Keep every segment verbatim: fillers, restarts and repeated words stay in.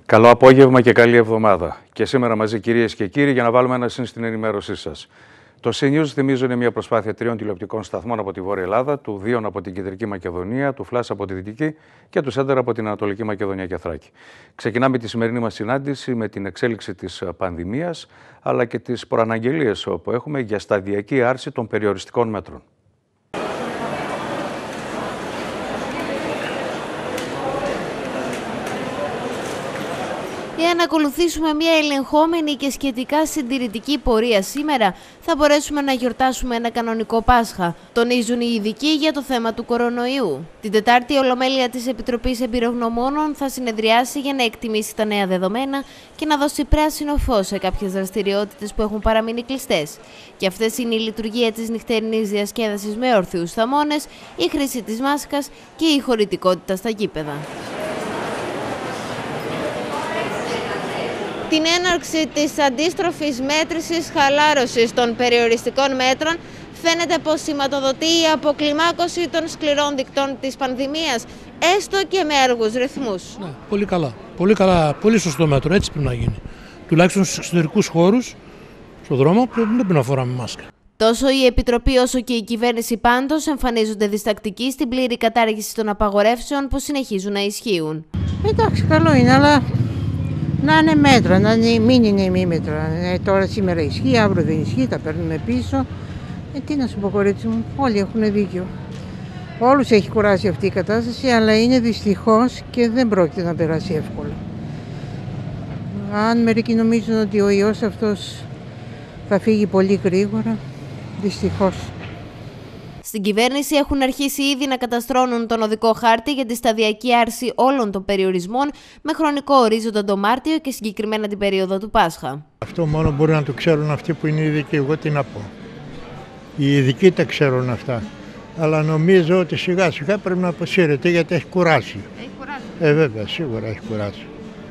Καλό απόγευμα και καλή εβδομάδα. Και σήμερα μαζί, κυρίες και κύριοι, για να βάλουμε ένα συν στην ενημέρωσή σας. Το Σι News, θυμίζω, είναι μια προσπάθεια τριών τηλεοπτικών σταθμών από τη Βόρεια Ελλάδα, του δύο από την Κεντρική Μακεδονία, του Φλάς από τη Δυτική και του Σέντερ από την Ανατολική Μακεδονία και Θράκη. Ξεκινάμε τη σημερινή μας συνάντηση με την εξέλιξη της πανδημίας, αλλά και τις προαναγγελίες που έχουμε για σταδιακή άρση των περιοριστικών μέτρων. Εάν ακολουθήσουμε μια ελεγχόμενη και σχετικά συντηρητική πορεία σήμερα, θα μπορέσουμε να γιορτάσουμε ένα κανονικό Πάσχα, τονίζουν οι ειδικοί για το θέμα του κορονοϊού. Την Τετάρτη, η Ολομέλεια της Επιτροπής Εμπειρογνωμόνων θα συνεδριάσει για να εκτιμήσει τα νέα δεδομένα και να δώσει πράσινο φως σε κάποιες δραστηριότητες που έχουν παραμείνει κλειστές. Και αυτές είναι η λειτουργία της νυχτερινής διασκέδασης με όρθιους θαμώνες, η χρήση της μάσκας και η χωρητικότητα στα γήπεδα. Την έναρξη της αντίστροφης μέτρησης χαλάρωσης των περιοριστικών μέτρων φαίνεται πως σηματοδοτεί η αποκλιμάκωση των σκληρών δικτών της πανδημίας, έστω και με αργούς ρυθμούς. Ναι, πολύ καλά. Πολύ καλά, πολύ σωστό μέτρο, έτσι πρέπει να γίνει. Τουλάχιστον στους εξωτερικούς χώρους, στον δρόμο, δεν πρέπει να φοράμε μάσκα. Τόσο η Επιτροπή όσο και η κυβέρνηση πάντως εμφανίζονται διστακτικοί στην πλήρη κατάργηση των απαγορεύσεων που συνεχίζουν να ισχύουν. Εντάξει, καλό είναι, αλλά να είναι μέτρα, να είναι, μην είναι ημίμετρα. Ε, τώρα σήμερα ισχύει, αύριο δεν ισχύει, τα παίρνουμε πίσω. Ε, τι να σου πω, κορίτσι μου, όλοι έχουν δίκιο. Όλους έχει κουράσει αυτή η κατάσταση, αλλά είναι δυστυχώς και δεν πρόκειται να περάσει εύκολα. Αν μερικοί νομίζουν ότι ο ιός αυτός θα φύγει πολύ γρήγορα, δυστυχώς. Στην κυβέρνηση έχουν αρχίσει ήδη να καταστρώνουν τον οδικό χάρτη για τη σταδιακή άρση όλων των περιορισμών με χρονικό ορίζοντα το Μάρτιο και συγκεκριμένα την περίοδο του Πάσχα. Αυτό μόνο μπορεί να το ξέρουν αυτοί που είναι ειδικοί, εγώ τι να πω. Οι ειδικοί τα ξέρουν αυτά. Αλλά νομίζω ότι σιγά σιγά πρέπει να αποσύρεται γιατί έχει κουράσει. Έχει κουράσει. Ε, βέβαια, σίγουρα έχει κουράσει.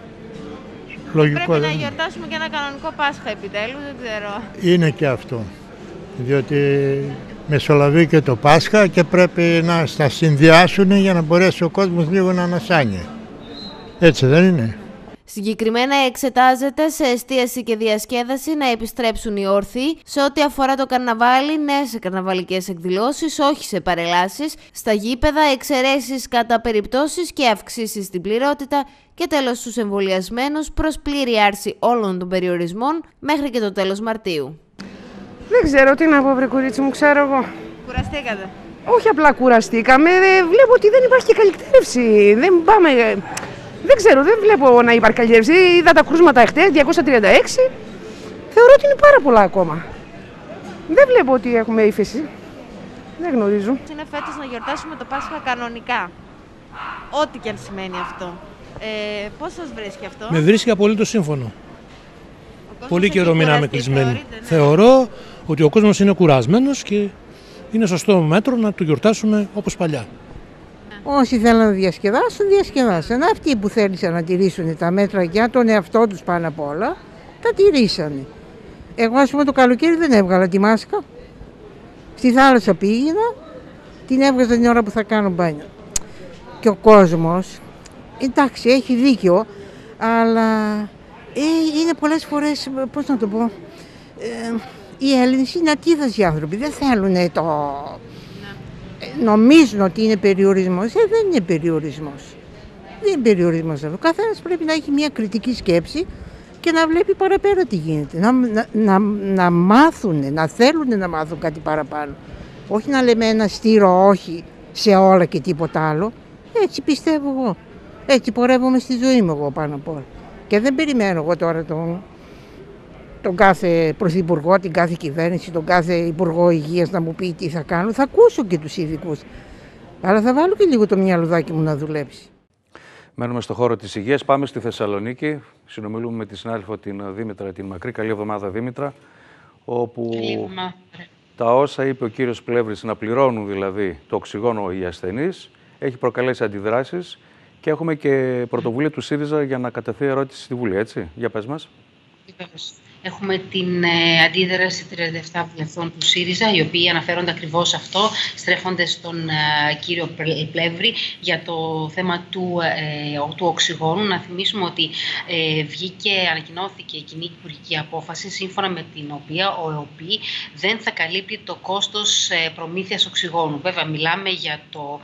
Λογικό, πρέπει δεν... να γιορτάσουμε και ένα κανονικό Πάσχα επιτέλους, δεν ξέρω. Είναι και αυτό. Διότι μεσολαβεί και το Πάσχα και πρέπει να στα συνδυάσουν για να μπορέσει ο κόσμος λίγο να ανασάνει. Έτσι δεν είναι? Συγκεκριμένα εξετάζεται σε εστίαση και διασκέδαση να επιστρέψουν οι όρθιοι σε ό,τι αφορά το καρναβάλι, ναι σε καρναβαλικές εκδηλώσεις, όχι σε παρελάσεις, στα γήπεδα, εξαιρέσεις κατά περιπτώσεις και αυξήσεις στην πληρότητα και τέλος στους εμβολιασμένους προς πλήρη άρση όλων των περιορισμών μέχρι και το τέλος Μαρτίου. Δεν ξέρω τι να πω, βρε κορίτσι μου, ξέρω εγώ. Κουραστήκατε? Όχι απλά κουραστήκαμε, βλέπω ότι δεν υπάρχει και καλυκτέρευση. Δεν πάμε. Δεν ξέρω, δεν βλέπω να υπάρχει καλυκτέρευση. Είδα τα κρούσματα εχθές, διακόσια τριάντα έξι. Θεωρώ ότι είναι πάρα πολλά ακόμα. Δεν βλέπω ότι έχουμε ύφεση. Δεν γνωρίζω. Είναι φέτος να γιορτάσουμε το Πάσχα κανονικά. Ό,τι και αν σημαίνει αυτό. Ε, πώς σας βρίσκει αυτό? Με βρίσκει απολύτως σύμφωνο. Πολύ καιρό μείναμε κλεισμένοι. Ναι. Θεωρώ ότι ο κόσμος είναι κουρασμένος και είναι σωστό μέτρο να το γιορτάσουμε όπως παλιά. Όσοι θέλουν να διασκεδάσουν, διασκεδάσαν. Αυτοί που θέλησαν να τηρήσουν τα μέτρα για τον εαυτό τους πάνω απ' όλα, τα τηρήσανε. Εγώ, ας πούμε, το καλοκαίρι δεν έβγαλα τη μάσκα. Στη θάλασσα πήγαινα, την έβγαζα την ώρα που θα κάνω μπάνιο. Και ο κόσμος, εντάξει, έχει δίκιο, αλλά ε, είναι πολλές φορές, πώς να το πω, ε, οι Έλληνες είναι ατίθασοι άνθρωποι, δεν θέλουν το... Ε, νομίζουν ότι είναι περιορισμός, ε, δεν είναι περιορισμός. Δεν είναι περιορισμός αυτό. Ο καθένας πρέπει να έχει μια κριτική σκέψη και να βλέπει παραπέρα τι γίνεται. Να, να, να, να μάθουν, να θέλουν να μάθουν κάτι παραπάνω. Όχι να λέμε ένα στήρο όχι σε όλα και τίποτα άλλο. Έτσι πιστεύω εγώ. Έτσι πορεύομαι στη ζωή μου εγώ πάνω απ' όλα. Και δεν περιμένω εγώ τώρα τον, τον κάθε πρωθυπουργό, την κάθε κυβέρνηση, τον κάθε υπουργό υγείας να μου πει τι θα κάνω. Θα ακούσω και τους ειδικούς. Αλλά θα βάλω και λίγο το μυαλουδάκι μου να δουλέψει. Μένουμε στο χώρο της υγείας. Πάμε στη Θεσσαλονίκη. Συνομιλούμε με τη συνάδελφο την Δήμητρα την Μακρύ. Καλή εβδομάδα, Δήμητρα. Όπου τα όσα είπε ο κύριος Πλεύρης, να πληρώνουν δηλαδή το οξυγόνο οι ασθενείς, έχει προκαλέσει αντιδράσεις. Και έχουμε και πρωτοβουλία του ΣΥΡΙΖΑ για να κατευθεί ερώτηση στη Βουλή, έτσι. Για πες μας. Έχουμε την ε, αντίδραση τριάντα επτά βουλευτών του ΣΥΡΙΖΑ, οι οποίοι αναφέρονται ακριβώς αυτό, στρέφονται στον ε, κύριο Πλεύρη για το θέμα του, ε, του οξυγόνου. Να θυμίσουμε ότι ε, βγήκε, ανακοινώθηκε κοινή υπουργική απόφαση, σύμφωνα με την οποία ο ΕΟΠΗ δεν θα καλύπτει το κόστος ε, προμήθειας οξυγόνου. Βέβαια, μιλάμε για το,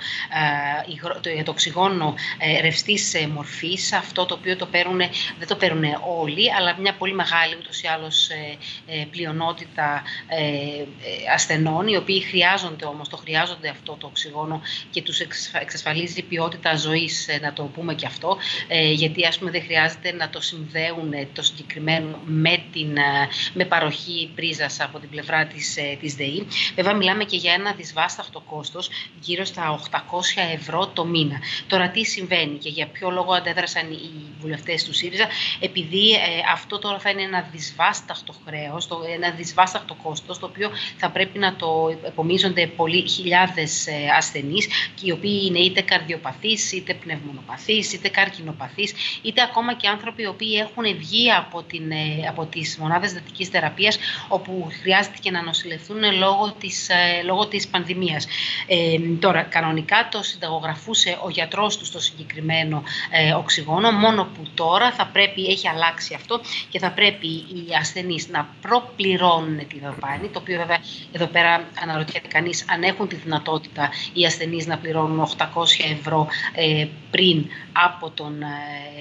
ε, το, για το οξυγόνο ε, ρευστής ε, μορφής, αυτό το οποίο το παίρνουν, δεν το παίρνουν όλοι, αλλά μια πολύ μεγάλη ούτως ή άλλως ε, ε, πλειονότητα ε, ε, ασθενών, οι οποίοι χρειάζονται όμως, το χρειάζονται αυτό το οξυγόνο και τους εξασφαλίζει ποιότητα ζωής, ε, να το πούμε και αυτό, ε, γιατί ας πούμε δεν χρειάζεται να το συνδέουν ε, το συγκεκριμένο με, την, ε, με παροχή πρίζας από την πλευρά της, ε, της ΔΕΗ. Βέβαια μιλάμε και για ένα δυσβάσταχτο κόστος γύρω στα οκτακόσια ευρώ το μήνα. Τώρα τι συμβαίνει και για ποιο λόγο αντέδρασαν οι βουλευτές του ΣΥΡΙΖΑ? Επειδή ε, αυτό τώρα θα είναι ένα δυσβάσταχτο χρέος, το, ένα δυσβάσταχτο κόστος, το οποίο θα πρέπει να το επομίζονται πολλοί χιλιάδες ε, ασθενείς, και οι οποίοι είναι είτε καρδιοπαθείς, είτε πνευμονοπαθείς, είτε καρκινοπαθείς, είτε ακόμα και άνθρωποι οι οποίοι έχουν βγει από, την, ε, από τις μονάδες εντατικής θεραπείας, όπου χρειάστηκε να νοσηλευθούν λόγω της, ε, λόγω της πανδημίας. Ε, τώρα, κανονικά το συνταγογραφούσε ο γιατρός του στο συγκεκριμένο ε, οξυγόνο, μόνο που τώρα θα πρέπει, έχει αλλάξει αυτό και θα πρέπει οι ασθενείς να προπληρώνουν τη δαπάνη, το οποίο βέβαια εδώ πέρα αναρωτιέται κανείς αν έχουν τη δυνατότητα οι ασθενείς να πληρώνουν οκτακόσια ευρώ ε, πριν από τον, ε,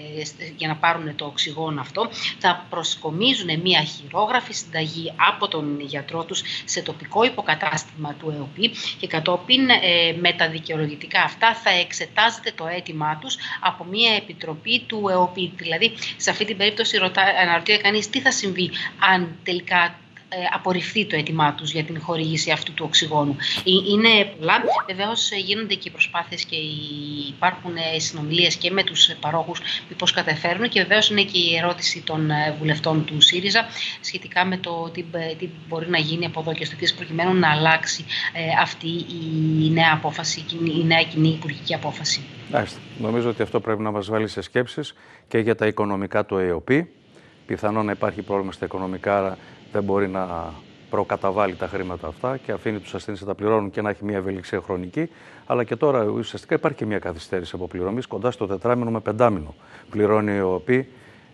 για να πάρουν το οξυγόνο αυτό. Θα προσκομίζουν μια χειρόγραφη συνταγή από τον γιατρό τους σε τοπικό υποκατάστημα του ΕΟΠΗ και κατόπιν ε, με τα δικαιολογητικά αυτά θα εξετάζεται το αίτημά τους από μια επιτροπή του ΕΟΠΗ. Δηλαδή, σε αυτή την περίπτωση ρωτά, αναρωτιέται κανείς τι θα συμβεί αν τελικά ε, απορριφθεί το αίτημά τους για την χορήγηση αυτού του οξυγόνου. Είναι πολλά. Βεβαίως γίνονται και οι προσπάθειες και υπάρχουν συνομιλίες και με τους παρόχους πώς καταφέρουν, και βεβαίως είναι και η ερώτηση των βουλευτών του ΣΥΡΙΖΑ σχετικά με το τι, τι μπορεί να γίνει από εδώ και στο εξής, προκειμένου να αλλάξει ε, αυτή η νέα απόφαση, η νέα κοινή υπουργική απόφαση. Άχιστα. Νομίζω ότι αυτό πρέπει να μας βάλει σε σκέψεις και για τα οικονομικά του ΕΟΠΗ. Πιθανόν να υπάρχει πρόβλημα στα οικονομικά, άρα δεν μπορεί να προκαταβάλει τα χρήματα αυτά και αφήνει τους ασθενείς να τα πληρώνουν και να έχει μια ευελιξία χρονική. Αλλά και τώρα ουσιαστικά υπάρχει και μια καθυστέρηση αποπληρωμής, κοντά στο τετράμινο με πεντάμινο. Πληρώνει η ΕΟΠΗ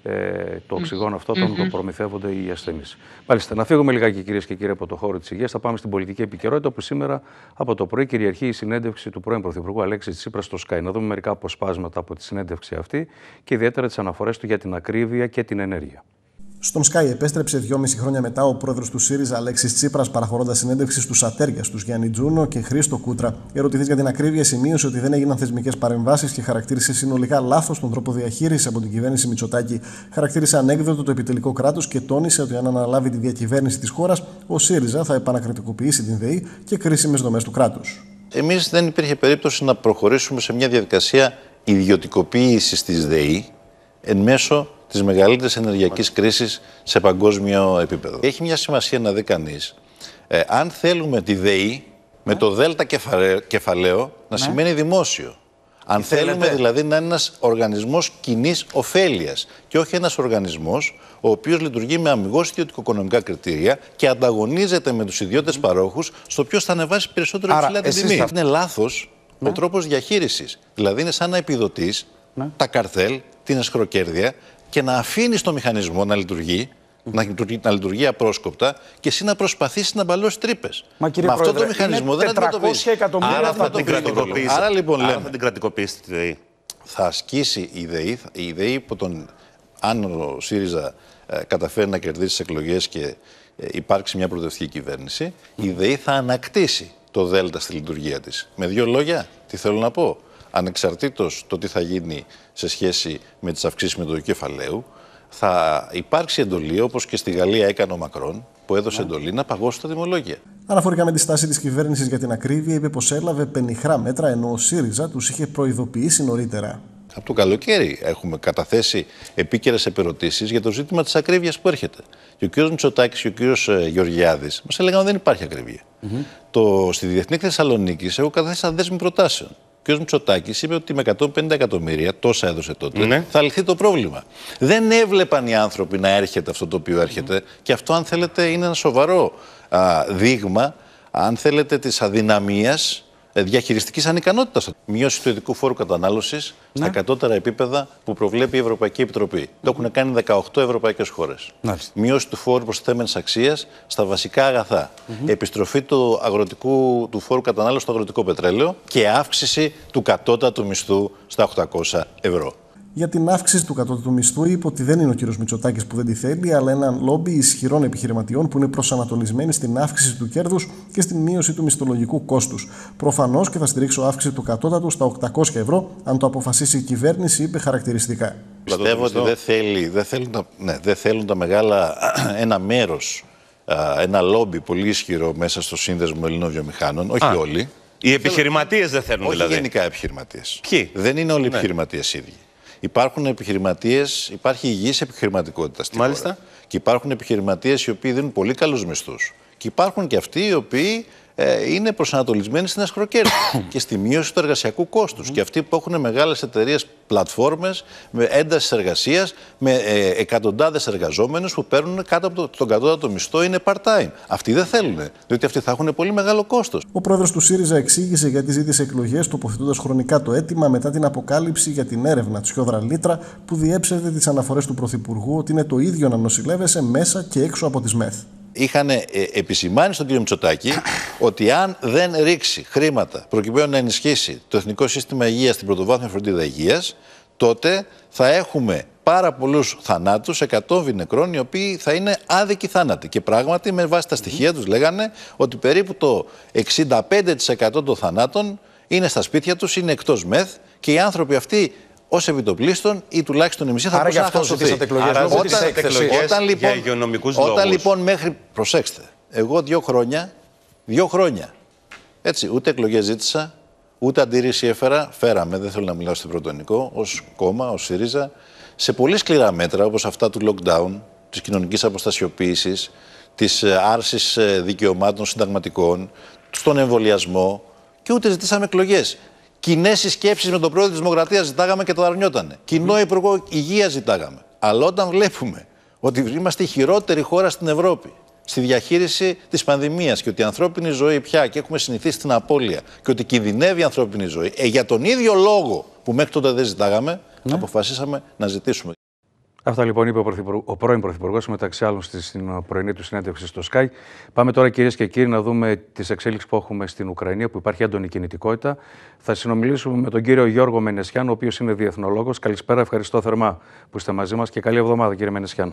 ε, το οξυγόνο αυτό όταν mm-hmm. το προμηθεύονται οι ασθενείς. Μάλιστα, να φύγουμε λιγάκι, κυρίες και κύριοι, από το χώρο της υγείας. Θα πάμε στην πολιτική επικαιρότητα, όπου σήμερα από το πρωί κυριαρχεί η συνέντευξη του πρώην Πρωθυπουργού Αλέξη Τσίπρα στο Sky. Να δούμε μερικά αποσπάσματα από τη συνέντευξη αυτή και ιδιαίτερα τις αναφορές του για την ακρίβεια και την ενέργεια. Στον Sky επέστρεψε δυόμιση χρόνια μετά ο πρόεδρος του ΣΥΡΙΖΑ Αλέξης Τσίπρας, παραχωρώντας συνέντευξη στους ατέριας τους Γιάννη Τζούνο και Χρήστο Κούτρα. Ερωτηθής για την ακρίβεια, σημείωσε ότι δεν έγιναν θεσμικές παρεμβάσεις και χαρακτήρισε συνολικά λάθος τον τρόπο διαχείρισης από την κυβέρνηση Μητσοτάκη. Χαρακτήρισε ανέκδοτο το επιτελικό κράτος και τόνισε ότι αν αναλάβει τη διακυβέρνηση της χώρας, ο ΣΥΡΙΖΑ θα επανακρατικοποιήσει την ΔΕΗ και κρίσιμες δομές του κράτους. Εμείς δεν υπήρχε περίπτωση να προχωρήσουμε σε μια διαδικασία ιδιωτικοποίησης της ΔΕΗ εν μέσω της μεγαλύτερης ενεργειακής κρίσης σε παγκόσμιο επίπεδο. Έχει μια σημασία να δει κανείς, ε, αν θέλουμε τη ΔΕΗ με το δέλτα κεφαλαίο να ναι. σημαίνει δημόσιο. Αν θέλουμε θέλετε. δηλαδή να είναι ένας οργανισμός κοινής ωφέλειας και όχι ένας οργανισμός ο οποίος λειτουργεί με αμιγώς ιδιωτικο-οικονομικά κριτήρια και ανταγωνίζεται με τους ιδιώτες mm. παρόχους στο ποιος θα ανεβάσει περισσότερο υψηλά την τιμή. Θα... Είναι λάθος ναι. ο τρόπος διαχείρισης. Δηλαδή είναι σαν να επιδοτείς ναι. τα καρτέλ, την εσχροκέρδεια και να αφήνεις το μηχανισμό να λειτουργεί, mm. να, λειτουργεί, να λειτουργεί απρόσκοπτα και εσύ να προσπαθήσεις να μπαλώσεις τρύπες. Μα κύριε Με Πρόεδρε, αυτό το μηχανισμό δεν αντιμετωπίζεις. Άρα θα την κρατικοποιήσει. Άρα λοιπόν Άρα λέμε, θα την κρατικοποιήσει τη ΔΕΗ. Θα ασκήσει η ΔΕΗ, η ΔΕΗ υπό τον, αν ο ΣΥΡΙΖΑ ε, καταφέρει να κερδίσει τις εκλογές και ε, υπάρξει μια προοδευτική κυβέρνηση, mm. η ΔΕΗ θα ανακτήσει το ΔΕΛΤΑ στη λειτουργία της. Με δύο λόγια, τι θέλω να πω. Ανεξαρτήτως το τι θα γίνει σε σχέση με τις αυξήσεις μετοχικού κεφαλαίου, θα υπάρξει εντολή, όπως και στη Γαλλία έκανε ο Μακρόν, που έδωσε εντολή να παγώσει τα τιμολόγια. Αναφορικά με τη στάση της κυβέρνησης για την ακρίβεια, είπε πως έλαβε πενιχρά μέτρα, ενώ ο ΣΥΡΙΖΑ τους είχε προειδοποιήσει νωρίτερα. Από το καλοκαίρι έχουμε καταθέσει επίκαιρες επερωτήσεις για το ζήτημα της ακρίβειας που έρχεται. Και ο κ. Μητσοτάκης και ο κ. Γεωργιάδης μας έλεγαν ότι δεν υπάρχει ακρίβεια. Mm-hmm. Το, στη Διεθνή Θεσσαλονίκη έχω καταθέσει ένα δέσμη προτάσεων Ο κ. Μητσοτάκης είπε ότι με εκατόν πενήντα εκατομμύρια, τόσα έδωσε τότε, ναι. θα λυθεί το πρόβλημα. Δεν έβλεπαν οι άνθρωποι να έρχεται αυτό το οποίο έρχεται, και αυτό, αν θέλετε, είναι ένα σοβαρό α, δείγμα, αν θέλετε, της αδυναμίας διαχειριστικής ανικανότητας. Μείωση του ειδικού φόρου κατανάλωσης στα ναι. κατώτερα επίπεδα που προβλέπει η Ευρωπαϊκή Επιτροπή. Mm-hmm. Το έχουν κάνει δεκαοκτώ ευρωπαϊκές χώρες. Μάλιστα. Μείωση του φόρου προστιθέμενης αξίας στα βασικά αγαθά. Mm-hmm. Επιστροφή του, αγροτικού, του φόρου κατανάλωσης στο αγροτικό πετρέλαιο και αύξηση του κατώτατου μισθού στα οκτακόσια ευρώ. Για την αύξηση του κατώτατου μισθού είπε ότι δεν είναι ο κ. Μητσοτάκης που δεν τη θέλει, αλλά ένα λόμπι ισχυρών επιχειρηματιών που είναι προσανατολισμένοι στην αύξηση του κέρδους και στην μείωση του μισθολογικού κόστους. Προφανώς και θα στηρίξω αύξηση του κατώτατου στα οκτακόσια ευρώ, αν το αποφασίσει η κυβέρνηση, είπε χαρακτηριστικά. Πιστεύω ότι δεν, θέλει, δεν, θέλουν τα, ναι, δεν θέλουν τα μεγάλα, ένα μέρος, ένα λόμπι πολύ ισχυρό μέσα στο σύνδεσμο Ελλήνων βιομηχάνων, όχι Α, όλοι. Οι επιχειρηματίες δεν θέλουν, όχι δηλαδή. Όχι γενικά επιχειρηματίες. Ποιοι? Δεν είναι όλοι οι ναι. επιχειρηματίες ίδιοι. Υπάρχουν επιχειρηματίες, υπάρχει υγιής επιχειρηματικότητα στην Μάλιστα. χώρα. Και υπάρχουν επιχειρηματίες οι οποίοι δίνουν πολύ καλούς μισθούς. Και υπάρχουν και αυτοί οι οποίοι ε, είναι προσανατολισμένοι στην ασχροκέρδη και στη μείωση του εργασιακού κόστους. Mm. Και αυτοί που έχουν μεγάλες εταιρείες, πλατφόρμες, με ένταση εργασίας, με ε, εκατοντάδες εργαζόμενους που παίρνουν κάτω από το, τον κατώτατο μισθό, είναι part-time. Αυτοί δεν θέλουν, διότι αυτοί θα έχουν πολύ μεγάλο κόστος. Ο πρόεδρος του ΣΥΡΙΖΑ εξήγησε γιατί ζήτησε εκλογές, τοποθετώντας χρονικά το αίτημα μετά την αποκάλυψη για την έρευνα Τσιόδρα Λίτρα που διέψευδε τις αναφορές του Πρωθυπουργού ότι είναι το ίδιο να νοσηλεύεσαι μέσα και έξω από τις ΜΕΘ. Είχαν ε, επισημάνει στον κύριο Μητσοτάκη ότι αν δεν ρίξει χρήματα προκειμένου να ενισχύσει το Εθνικό Σύστημα Υγείας στην πρωτοβάθμια φροντίδα υγείας, τότε θα έχουμε πάρα πολλούς θανάτους, εκατόμβοι νεκρών, οι οποίοι θα είναι άδικοι θάνατοι. Και πράγματι, με βάση τα στοιχεία τους, λέγανε ότι περίπου το εξήντα πέντε τοις εκατό των θανάτων είναι στα σπίτια τους, είναι εκτός ΜΕΘ, και οι άνθρωποι αυτοί, ως επιτοπλίστων ή τουλάχιστον η μισή θα μπορούσαν να χάσουν. Όταν λοιπόν, όταν λοιπόν μέχρι. Προσέξτε, εγώ δύο χρόνια, δύο χρόνια, έτσι, ούτε εκλογές ζήτησα, ούτε αντίρρηση έφερα. Φέραμε, δεν θέλω να μιλάω στην πρωτονικό, ως κόμμα, ως ΣΥΡΙΖΑ, σε πολύ σκληρά μέτρα όπως αυτά του lockdown, της κοινωνικής αποστασιοποίησης, της άρσης δικαιωμάτων συνταγματικών, στον εμβολιασμό, και ούτε ζητήσαμε εκλογές. Κοινές συσκέψεις με τον πρόεδρο της Δημοκρατίας ζητάγαμε και το αρνιότανε. Κοινό Υπουργό Υγείας ζητάγαμε. Αλλά όταν βλέπουμε ότι είμαστε η χειρότερη χώρα στην Ευρώπη στη διαχείριση της πανδημίας και ότι η ανθρώπινη ζωή πια, και έχουμε συνηθίσει στην απώλεια, και ότι κινδυνεύει η ανθρώπινη ζωή, ε, για τον ίδιο λόγο που μέχρι τότε δεν ζητάγαμε, ναι. αποφασίσαμε να ζητήσουμε. Αυτά λοιπόν είπε ο, ο πρώην Πρωθυπουργός, μεταξύ άλλων στην πρωινή του συνέντευξη στο Sky. Πάμε τώρα, κυρίες και κύριοι, να δούμε τις εξέλιξεις που έχουμε στην Ουκρανία, που υπάρχει έντονη κινητικότητα. Θα συνομιλήσουμε με τον κύριο Γιώργο Μενεσιάν, ο οποίος είναι διεθνολόγος. Καλησπέρα, ευχαριστώ θερμά που είστε μαζί μας και καλή εβδομάδα, κύριε Μενεσιάν.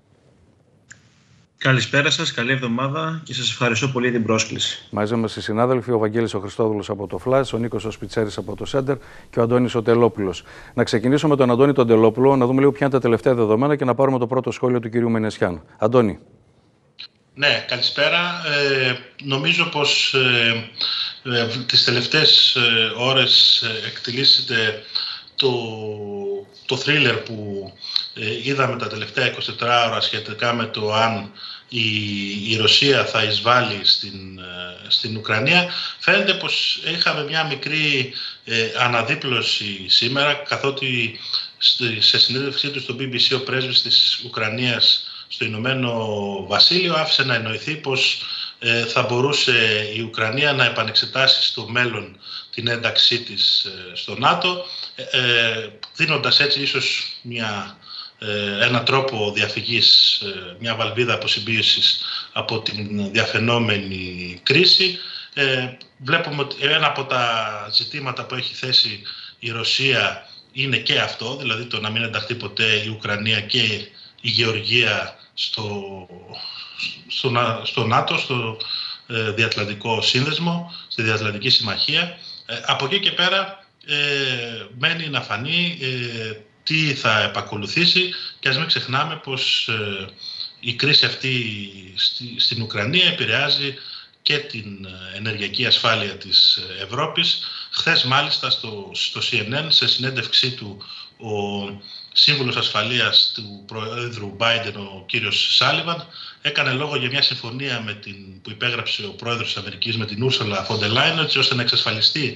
Καλησπέρα σας, καλή εβδομάδα και σας ευχαριστώ πολύ για την πρόσκληση. Μαζί μας οι συνάδελφοι, ο Βαγγέλης ο Χριστόδουλος από το Φλάς, ο Νίκος ο Σπιτσέρης από το Σέντερ και ο Αντώνης ο Τελόπουλος. Να ξεκινήσω με τον Αντώνη τον Τελόπουλο, να δούμε λίγο ποια είναι τα τελευταία δεδομένα και να πάρουμε το πρώτο σχόλιο του κυρίου Μενεσιάν. Αντώνη. Ναι, καλησπέρα. Ε, νομίζω πως ε, ε, τις τελευταίες ε, ώρες ε, εκτελήσεται το, το θρίλερ που ε, είδαμε τα τελευταία είκοσι τέσσερις ώρα σχετικά με το αν η, η Ρωσία θα εισβάλλει στην, ε, στην Ουκρανία. Φαίνεται πως είχαμε μια μικρή ε, αναδίπλωση σήμερα, καθότι σε συνέντευξή του στο μπι μπι σι ο πρέσβης της Ουκρανίας στο Ηνωμένο Βασίλειο άφησε να εννοηθεί πως ε, θα μπορούσε η Ουκρανία να επανεξετάσει στο μέλλον την ένταξή της ε, στο ΝΑΤΟ, ε, δίνοντας έτσι ίσως μια, ε, ένα τρόπο διαφυγής, ε, μια βαλβίδα αποσυμπίωσης από την διαφαινόμενη κρίση. Ε, βλέπουμε ότι ένα από τα ζητήματα που έχει θέσει η Ρωσία είναι και αυτό, δηλαδή το να μην ενταχθεί ποτέ η Ουκρανία και η Γεωργία στο, στο, στο ΝΑΤΟ, στο ε, Διατλαντικό Σύνδεσμο, στη Διατλαντική Συμμαχία. Ε, από εκεί και πέρα ε, μένει να φανεί ε, τι θα επακολουθήσει, και ας μην ξεχνάμε πως ε, η κρίση αυτή στη, στην Ουκρανία επηρεάζει και την ενεργειακή ασφάλεια της Ευρώπης. Χθες μάλιστα στο, στο σι εν εν, σε συνέντευξή του, ο σύμβουλος ασφαλείας του πρόεδρου Biden, ο κύριος Σάλιβαν, έκανε λόγο για μια συμφωνία με την, που υπέγραψε ο πρόεδρος της Αμερικής με την Ursula von der Leyen, έτσι ώστε να εξασφαλιστεί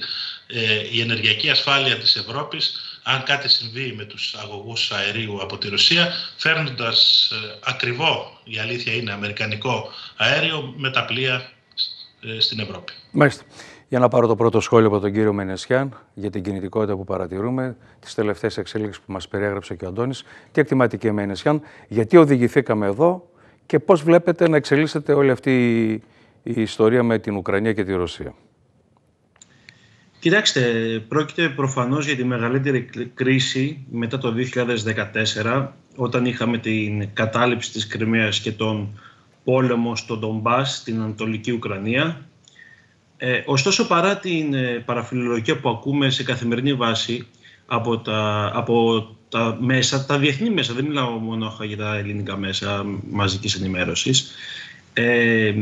η ενεργειακή ασφάλεια της Ευρώπης αν κάτι συμβεί με τους αγωγούς αερίου από τη Ρωσία, φέρνοντας ε, ακριβό, η αλήθεια είναι, αμερικανικό αέριο με τα πλοία ε, στην Ευρώπη. Μάλιστα. Για να πάρω το πρώτο σχόλιο από τον κύριο Μενεσιάν για την κινητικότητα που παρατηρούμε, τις τελευταίες εξέλιξεις που μας περιέγραψε και ο Αντώνης. Τι εκτιμάτε, κύριε Μενεσιάν, γιατί οδηγηθήκαμε εδώ και πώς βλέπετε να εξελίσσεται όλη αυτή η ιστορία με την Ουκρανία και τη Ρωσία? Κοιτάξτε, πρόκειται προφανώς για τη μεγαλύτερη κρίση μετά το δύο χιλιάδες δεκατέσσερα, όταν είχαμε την κατάληψη της Κριμαίας και τον πόλεμο στο Ντομπάς, στην Ανατολική Ουκρανία. Ε, ωστόσο, παρά την ε, παραφιλολογία που ακούμε σε καθημερινή βάση από τα, από τα μέσα, τα διεθνή μέσα, δεν μιλάω μόνο για τα ελληνικά μέσα μαζικής ενημέρωσης, ε,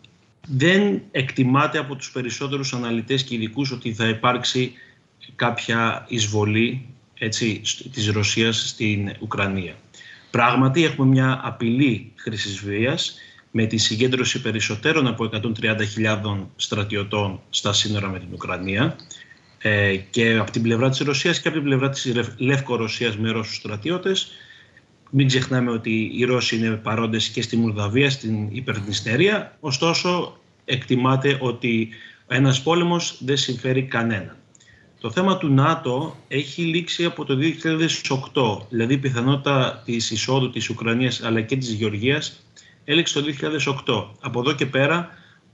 δεν εκτιμάται από τους περισσότερους αναλυτές και ειδικούς ότι θα υπάρξει κάποια εισβολή, έτσι, της Ρωσίας στην Ουκρανία. Πράγματι, έχουμε μια απειλή χρήσης βίας με τη συγκέντρωση περισσότερων από εκατόν τριάντα χιλιάδες στρατιωτών στα σύνορα με την Ουκρανία, ε, και από την πλευρά της Ρωσίας και από την πλευρά της Λευκορωσίας με Ρώσους στρατιώτες. Μην ξεχνάμε ότι οι Ρώσοι είναι παρόντες και στη Μολδαβία, στην Υπερδνηστερία. Ωστόσο, εκτιμάται ότι ένας πόλεμος δεν συμφέρει κανέναν. Το θέμα του ΝΑΤΟ έχει λήξει από το δύο χιλιάδες οκτώ, δηλαδή η πιθανότητα της εισόδου της Ουκρανίας αλλά και της Γεωργίας έληξε το δύο χιλιάδες οκτώ. Από εδώ και πέρα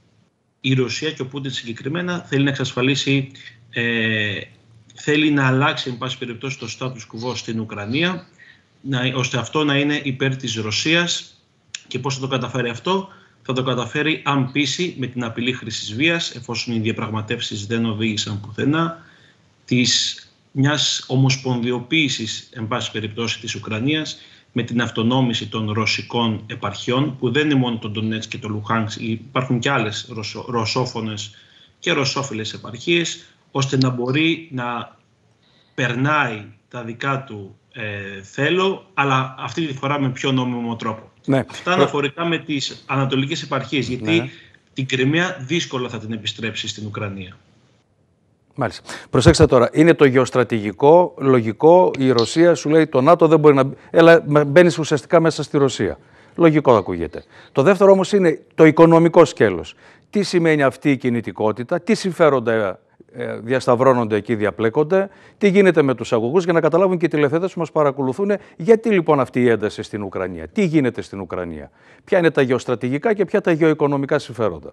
η Ρωσία και ο Πούτιν συγκεκριμένα θέλει να εξασφαλίσει, ε, θέλει να αλλάξει εν πάση περιπτώσει το status quo στην Ουκρανία, να, ώστε αυτό να είναι υπέρ της Ρωσίας. Και πώς θα το καταφέρει αυτό? Θα το καταφέρει αν πείσει με την απειλή χρήσης βίας, εφόσον οι διαπραγματεύσεις δεν οδήγησαν πουθενά, της μιας ομοσπονδιοποίησης εν πάση περιπτώσει της Ουκρανίας, με την αυτονόμηση των ρωσικών επαρχιών, που δεν είναι μόνο το Ντονέτσκ και το Λουχάνσκ, υπάρχουν και άλλες ρωσο, ρωσόφωνες και ρωσόφιλες επαρχίες, ώστε να μπορεί να περνάει τα δικά του ε, θέλω, αλλά αυτή τη φορά με πιο νόμιμο τρόπο. Ναι. Αυτά αναφορικά με τις ανατολικές επαρχίες, γιατί ναι. την Κριμαία δύσκολα θα την επιστρέψει στην Ουκρανία. Μάλιστα. Προσέξτε τώρα, είναι το γεωστρατηγικό, λογικό, η Ρωσία σου λέει το ΝΑΤΟ δεν μπορεί να μπει, έλα μπαίνεις ουσιαστικά μέσα στη Ρωσία. Λογικό ακούγεται. Το δεύτερο όμως είναι το οικονομικό σκέλος. Τι σημαίνει αυτή η κινητικότητα, τι συμφέροντα ε, διασταυρώνονται εκεί, διαπλέκονται, τι γίνεται με τους αγωγούς, για να καταλάβουν και οι τηλεθεατές που μας παρακολουθούν γιατί λοιπόν αυτή η ένταση στην Ουκρανία, τι γίνεται στην Ουκρανία, ποια είναι τα γεωστρατηγικά και ποια τα γεωοικονομικά συμφέροντα.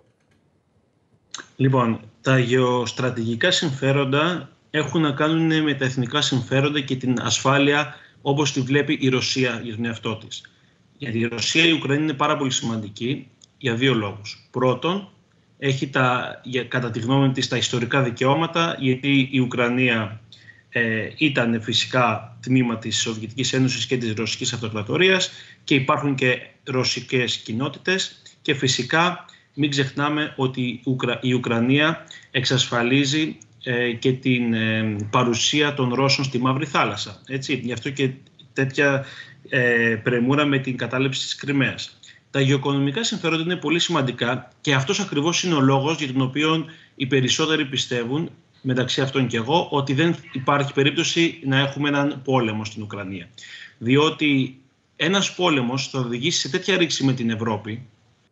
Λοιπόν, τα γεωστρατηγικά συμφέροντα έχουν να κάνουν με τα εθνικά συμφέροντα και την ασφάλεια όπως τη βλέπει η Ρωσία για τον εαυτό της. Γιατί η Ρωσία, η Ουκρανία είναι πάρα πολύ σημαντική για δύο λόγους. Πρώτον, έχει τα, κατά τη γνώμη της τα ιστορικά δικαιώματα, γιατί η Ουκρανία ε, ήταν φυσικά τμήμα της Σοβιετικής Ένωσης και της Ρωσικής Αυτοκρατορίας και υπάρχουν και ρωσικές κοινότητες και φυσικά μην ξεχνάμε ότι η Ουκρανία εξασφαλίζει ε, και την ε, παρουσία των Ρώσων στη Μαύρη Θάλασσα. Έτσι. Γι' αυτό και τέτοια ε, πρεμούρα με την κατάληψη της Κριμαίας. Τα γεωοικονομικά συμφέροντα είναι πολύ σημαντικά και αυτός ακριβώς είναι ο λόγος για τον οποίο οι περισσότεροι πιστεύουν, μεταξύ αυτών και εγώ, ότι δεν υπάρχει περίπτωση να έχουμε έναν πόλεμο στην Ουκρανία. Διότι ένας πόλεμος θα οδηγήσει σε τέτοια ρήξη με την Ευρώπη,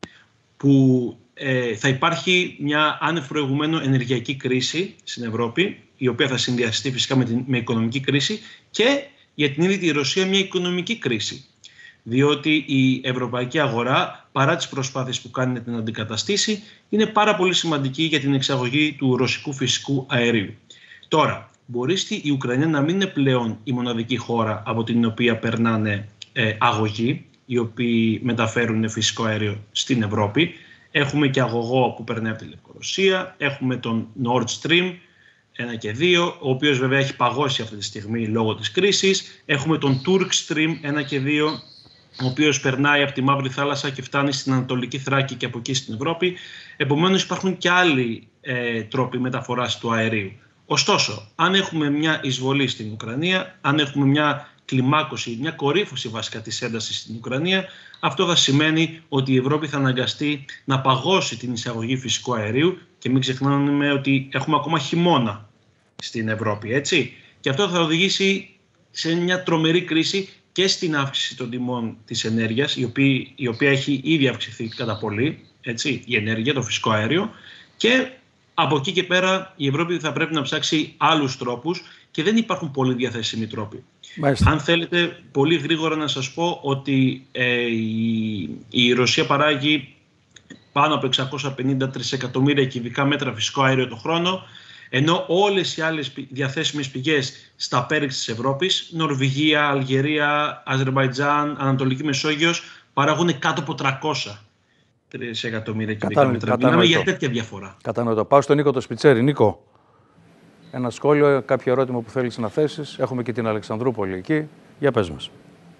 που ε, θα υπάρχει μια άνευ προηγουμένου ενεργειακή κρίση στην Ευρώπη, η οποία θα συνδυαστεί φυσικά με, την, με οικονομική κρίση, και για την ίδια τη Ρωσία μια οικονομική κρίση. Διότι η ευρωπαϊκή αγορά, παρά τις προσπάθειες που κάνει να την αντικαταστήσει, είναι πάρα πολύ σημαντική για την εξαγωγή του ρωσικού φυσικού αερίου. Τώρα, μπορεί η Ουκρανία να μην είναι πλέον η μοναδική χώρα από την οποία περνάνε ε, αγωγοί, οι οποίοι μεταφέρουν φυσικό αέριο στην Ευρώπη. Έχουμε και αγωγό που περνάει από τη Λευκορωσία, έχουμε τον Nord Stream ένα και δύο, ο οποίος βέβαια έχει παγώσει αυτή τη στιγμή λόγω της κρίσης. Έχουμε τον Turk Stream ένα και δύο, ο οποίος περνάει από τη Μαύρη Θάλασσα και φτάνει στην Ανατολική Θράκη και από εκεί στην Ευρώπη. Επομένως υπάρχουν και άλλοι ε, τρόποι μεταφοράς του αερίου. Ωστόσο, αν έχουμε μια εισβολή στην Ουκρανία, αν έχουμε μια κλιμάκωση, μια κορύφωση βασικά της έντασης στην Ουκρανία, αυτό θα σημαίνει ότι η Ευρώπη θα αναγκαστεί να παγώσει την εισαγωγή φυσικού αερίου και μην ξεχνάμε ότι έχουμε ακόμα χειμώνα στην Ευρώπη, έτσι. Και αυτό θα οδηγήσει σε μια τρομερή κρίση και στην αύξηση των τιμών της ενέργειας, η οποία, η οποία έχει ήδη αυξηθεί κατά πολύ, έτσι, η ενέργεια, το φυσικό αέριο, και από εκεί και πέρα η Ευρώπη θα πρέπει να ψάξει άλλους τρόπους και δεν υπάρχουν πολύ διαθέσιμοι τρόποι. Μάλιστα. Αν θέλετε, πολύ γρήγορα να σας πω ότι ε, η, η Ρωσία παράγει πάνω από εξακόσια πενήντα τρισεκατομμύρια κυβικά μέτρα φυσικό αέριο το χρόνο, ενώ όλες οι άλλες διαθέσιμες πηγές στα πέριξ της Ευρώπης, Νορβηγία, Αλγερία, Αζερμπαϊτζάν, Ανατολική Μεσόγειος, παράγουν κάτω από τριακόσια τρισεκατομμύρια κυβικά μέτρα. Μιλάμε για τέτοια διαφορά. Κατανοητό. Πάω στον Νίκο το Σπιτσέρη. Νίκο, ένα σχόλιο, κάποιο ερώτημα που θέλεις να θέσεις. Έχουμε και την Αλεξανδρούπολη εκεί. Για πες μας.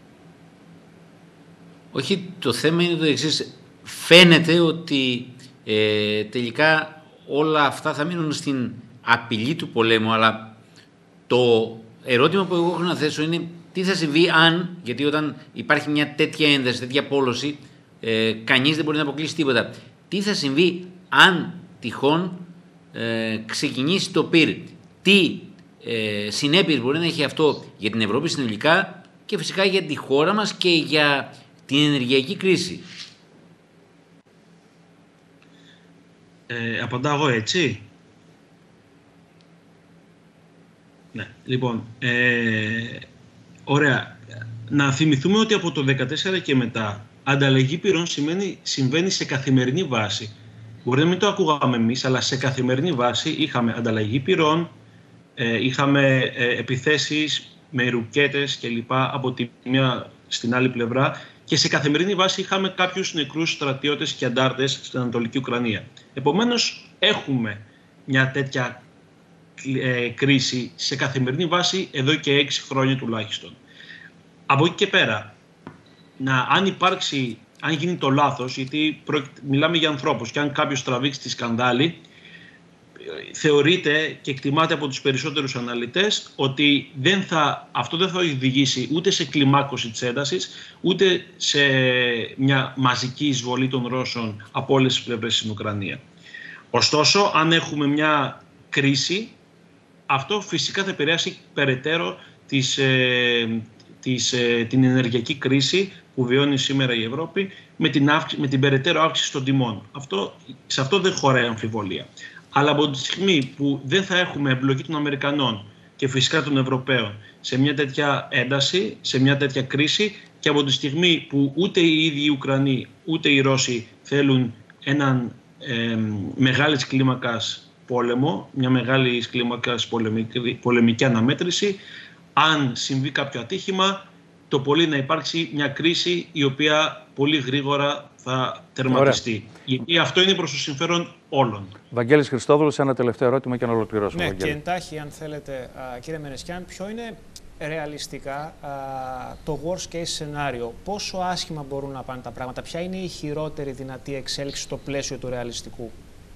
Όχι, το θέμα είναι το εξής. Φαίνεται ότι ε, τελικά όλα αυτά θα μείνουν στην απειλή του πολέμου, αλλά το ερώτημα που εγώ έχω να θέσω είναι τι θα συμβεί αν, γιατί όταν υπάρχει μια τέτοια ένταση, τέτοια πόλωση, ε, κανείς δεν μπορεί να αποκλείσει τίποτα. Τι θα συμβεί αν τυχόν ε, ξεκινήσει το πυρ, τι ε, συνέπειες μπορεί να έχει αυτό για την Ευρώπη συνολικά και φυσικά για τη χώρα μας και για την ενεργειακή κρίση. Ε, απαντάω εγώ, έτσι. Ναι, λοιπόν, ε, ωραία. Να θυμηθούμε ότι από το δύο χιλιάδες δεκατέσσερα και μετά ανταλλαγή πυρών σημαίνει, συμβαίνει σε καθημερινή βάση. Μπορεί να μην το ακούγαμε εμείς, αλλά σε καθημερινή βάση είχαμε ανταλλαγή πυρών, ε, είχαμε ε, επιθέσεις με ρουκέτες κλπ. Από τη μια στην άλλη πλευρά και σε καθημερινή βάση είχαμε κάποιους νεκρούς στρατιώτες και αντάρτες στην Ανατολική Ουκρανία. Επομένως, έχουμε μια τέτοια ε, κρίση σε καθημερινή βάση εδώ και έξι χρόνια τουλάχιστον. Από εκεί και πέρα, να, αν υπάρξει, αν γίνει το λάθος, γιατί μιλάμε για ανθρώπους και αν κάποιος τραβήξει τη σκανδάλη, θεωρείται και εκτιμάται από τους περισσότερους αναλυτές ότι δεν θα, αυτό δεν θα οδηγήσει ούτε σε κλιμάκωση της έντασης, ούτε σε μια μαζική εισβολή των Ρώσων από όλες τις πλευρές στην Ουκρανία. Ωστόσο, αν έχουμε μια κρίση, αυτό φυσικά θα επηρεάσει περαιτέρω της, ε, της, ε, την ενεργειακή κρίση που βιώνει σήμερα η Ευρώπη με την, αύξη, με την περαιτέρω αύξηση των τιμών. Αυτό, σε αυτό δεν χωράει αμφιβολία. Αλλά από τη στιγμή που δεν θα έχουμε εμπλοκή των Αμερικανών και φυσικά των Ευρωπαίων σε μια τέτοια ένταση, σε μια τέτοια κρίση και από τη στιγμή που ούτε οι ίδιοι οι Ουκρανοί ούτε οι Ρώσοι θέλουν έναν ε, μεγάλης κλίμακας πόλεμο, μια μεγάλης κλίμακας πολεμική, πολεμική αναμέτρηση, αν συμβεί κάποιο ατύχημα, το πολύ να υπάρξει μια κρίση η οποία πολύ γρήγορα θα τερματιστεί. Ωραία. Γιατί αυτό είναι προς το συμφέρον όλων. Βαγγέλης Χριστόδουλος, ένα τελευταίο ερώτημα και να ολοκληρώσουμε. Ναι, Βαγγέλη. Και εντάχει, αν θέλετε, κύριε Μενεσκιάν, ποιο είναι ρεαλιστικά το worst case σενάριο? Πόσο άσχημα μπορούν να πάνε τα πράγματα? Ποια είναι η χειρότερη δυνατή εξέλιξη στο πλαίσιο του ρεαλιστικού?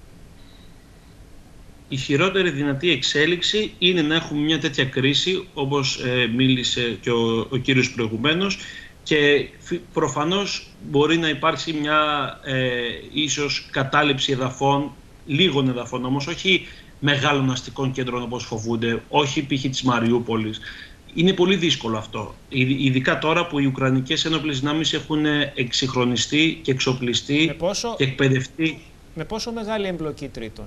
Η χειρότερη δυνατή εξέλιξη είναι να έχουμε μια τέτοια κρίση, όπως ε, μίλησε και ο, ο κύριος προηγουμένως, και προφανώς μπορεί να υπάρξει μια ε, ίσως κατάληψη εδαφών, λίγων εδαφών όμως, όχι μεγάλων αστικών κέντρων όπως φοβούνται, όχι π.χ. της Μαριούπολης. Είναι πολύ δύσκολο αυτό, ειδικά τώρα που οι Ουκρανικές ένοπλες δυνάμεις έχουν εξυγχρονιστεί και εξοπλιστεί πόσο, και εκπαιδευτεί. Με πόσο μεγάλη εμπλοκή τρίτων?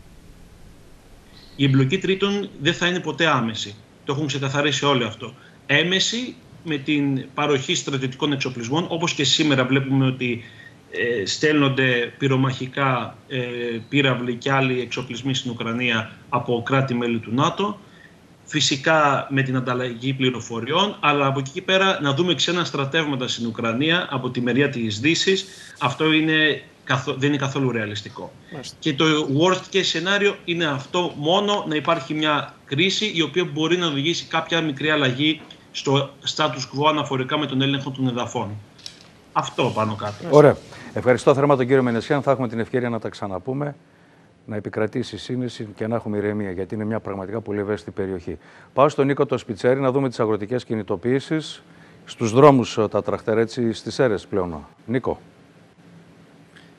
Η εμπλοκή τρίτων δεν θα είναι ποτέ άμεση. Το έχουν ξεκαθαρίσει όλοι αυτό. Έμεση με την παροχή στρατιωτικών εξοπλισμών, όπως και σήμερα βλέπουμε ότι ε, στέλνονται πυρομαχικά ε, πύραυλοι και άλλοι εξοπλισμοί στην Ουκρανία από κράτη-μέλη του ΝΑΤΟ. Φυσικά με την ανταλλαγή πληροφοριών, αλλά από εκεί και πέρα να δούμε ξένα στρατεύματα στην Ουκρανία από τη μεριά της Δύσης, αυτό είναι, δεν είναι καθόλου ρεαλιστικό. Μάλιστα. Και το worst case σενάριο είναι αυτό μόνο, να υπάρχει μια κρίση η οποία μπορεί να οδηγήσει κάποια μικρή αλλαγή στο status quo αναφορικά με τον έλεγχο των εδαφών. Αυτό πάνω κάτω. Ωραία. Ευχαριστώ θερμά τον κύριο Μενεσκιάν. Θα έχουμε την ευκαιρία να τα ξαναπούμε, να επικρατήσει η σύνεση και να έχουμε ηρεμία, γιατί είναι μια πραγματικά πολύ ευαίσθητη περιοχή. Πάω στον Νίκο το Σπιτσέρη να δούμε τις αγροτικές κινητοποιήσεις στους δρόμους, τα τραχτερέτσι, στις αίρες πλέον. Νίκο.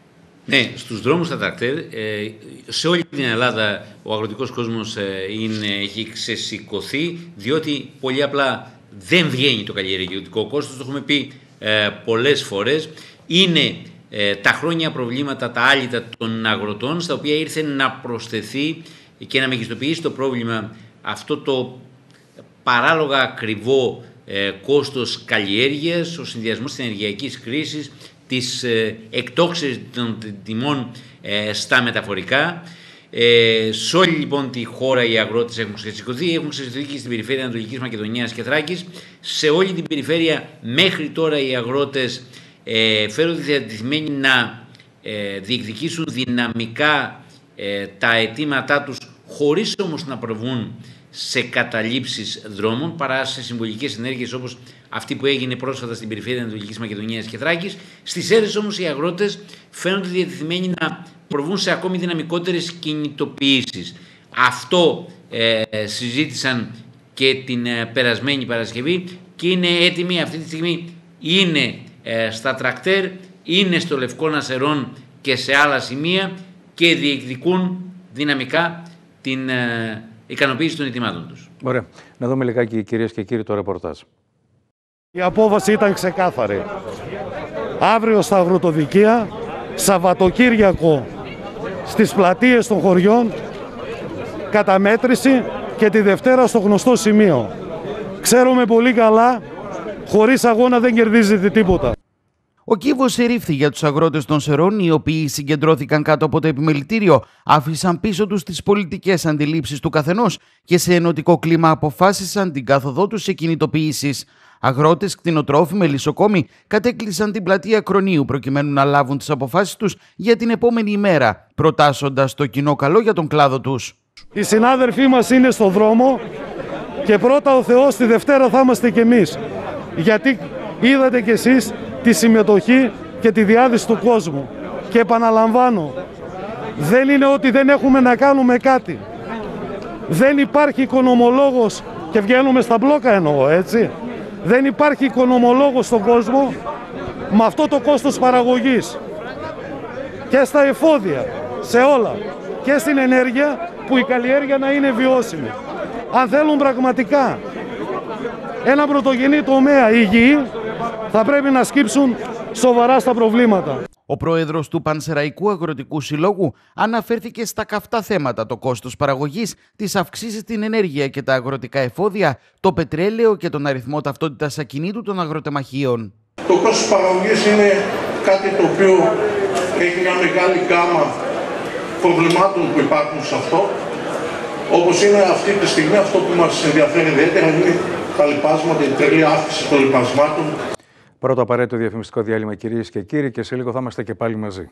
Ναι, στους δρόμους τα τρακτέρ, ε, σε όλη την Ελλάδα ο αγροτικός κόσμος ε, είναι, έχει ξεσηκωθεί, διότι πολύ απλά δεν βγαίνει το καλλιεργητικό κόστος, το έχουμε πει ε, πολλές φορές. Είναι ε, τα χρόνια προβλήματα, τα άλυτα των αγροτών, στα οποία ήρθε να προσθεθεί και να μεγιστοποιήσει το πρόβλημα αυτό το παράλογα ακριβό ε, κόστος καλλιέργειας, ο συνδυασμός της ενεργειακής κρίσης, της ε, εκτόξευσης των τιμών ε, στα μεταφορικά. Ε, σε όλη λοιπόν τη χώρα οι αγρότες έχουν ξεσηκωθεί, έχουν ξεσηκωθεί και στην περιφέρεια Ανατολικής Μακεδονίας και Θράκης. Σε όλη την περιφέρεια μέχρι τώρα οι αγρότες ε, φέρονται διατεθειμένοι να ε, διεκδικήσουν δυναμικά ε, τα αιτήματά τους, χωρίς όμως να προβούν σε καταλήψεις δρόμων, παρά σε συμβολικές ενέργειες όπως αυτή που έγινε πρόσφατα στην περιφέρεια Ανατολικής Μακεδονίας και Θράκης. Στις αίρες όμως οι αγρότες φαίνονται διατεθειμένοι να προβούν σε ακόμη δυναμικότερες κινητοποιήσεις. Αυτό ε, συζήτησαν και την ε, περασμένη Παρασκευή και είναι έτοιμοι αυτή τη στιγμή, είναι ε, στα τρακτέρ, είναι στο Λευκό Σερών και σε άλλα σημεία και διεκδικούν δυναμικά την ε, ικανοποίηση των αιτημάτων τους. Ωραία. Να δούμε λιγάκι, κυρίες και κύριοι, το ρεπορτάζ. Η απόβαση ήταν ξεκάθαρη. Αύριο στα αγροτοδικεία, Σαββατοκύριακο στις πλατείες των χωριών, καταμέτρηση και τη Δευτέρα στο γνωστό σημείο. Ξέρουμε πολύ καλά, χωρίς αγώνα δεν κερδίζεται τίποτα. Ο κύβος ερήφθη για τους αγρότες των Σερών, οι οποίοι συγκεντρώθηκαν κάτω από το επιμελητήριο, άφησαν πίσω τους τις πολιτικές αντιλήψεις του καθενός και σε ενωτικό κλίμα αποφάσισαν την κάθοδό τους σε κινητοποιήσεις. Αγρότες, κτηνοτρόφοι, μελισσοκόμοι κατέκλυσαν την πλατεία Κρονίου προκειμένου να λάβουν τις αποφάσεις τους για την επόμενη ημέρα, προτάσσοντας το κοινό καλό για τον κλάδο τους. Οι συνάδελφοί μας είναι στο δρόμο και πρώτα ο Θεός, τη Δευτέρα θα είμαστε κι εμείς. Γιατί είδατε κι εσείς τη συμμετοχή και τη διάθεση του κόσμου. Και επαναλαμβάνω, δεν είναι ότι δεν έχουμε να κάνουμε κάτι. Δεν υπάρχει οικονομολόγος, και βγαίνουμε στα μπλόκα εννοώ, έτσι. Δεν υπάρχει οικονομολόγος στον κόσμο με αυτό το κόστος παραγωγής. Και στα εφόδια, σε όλα. Και στην ενέργεια, που η καλλιέργεια να είναι βιώσιμη. Αν θέλουν πραγματικά ένα πρωτογενή τομέα υγιή, θα πρέπει να σκύψουν σοβαρά στα προβλήματα. Ο πρόεδρος του Πανσεραϊκού Αγροτικού Συλλόγου αναφέρθηκε στα καυτά θέματα, το κόστος παραγωγής, τις αυξήσεις στην ενέργεια και τα αγροτικά εφόδια, το πετρέλαιο και τον αριθμό ταυτότητας ακινήτου των αγροτεμαχίων. Το κόστος παραγωγής είναι κάτι το οποίο έχει μια μεγάλη γκάμα προβλημάτων που υπάρχουν σε αυτό. Όπως είναι αυτή τη στιγμή αυτό που μας ενδιαφέρει ιδιαίτερα είναι τα λοιπάσματα, η τρελή αύξηση των λοιπασμάτων. Πρώτο απαραίτητο διαφημιστικό διάλειμμα, κυρίες και κύριοι, και σε λίγο θα είμαστε και πάλι μαζί.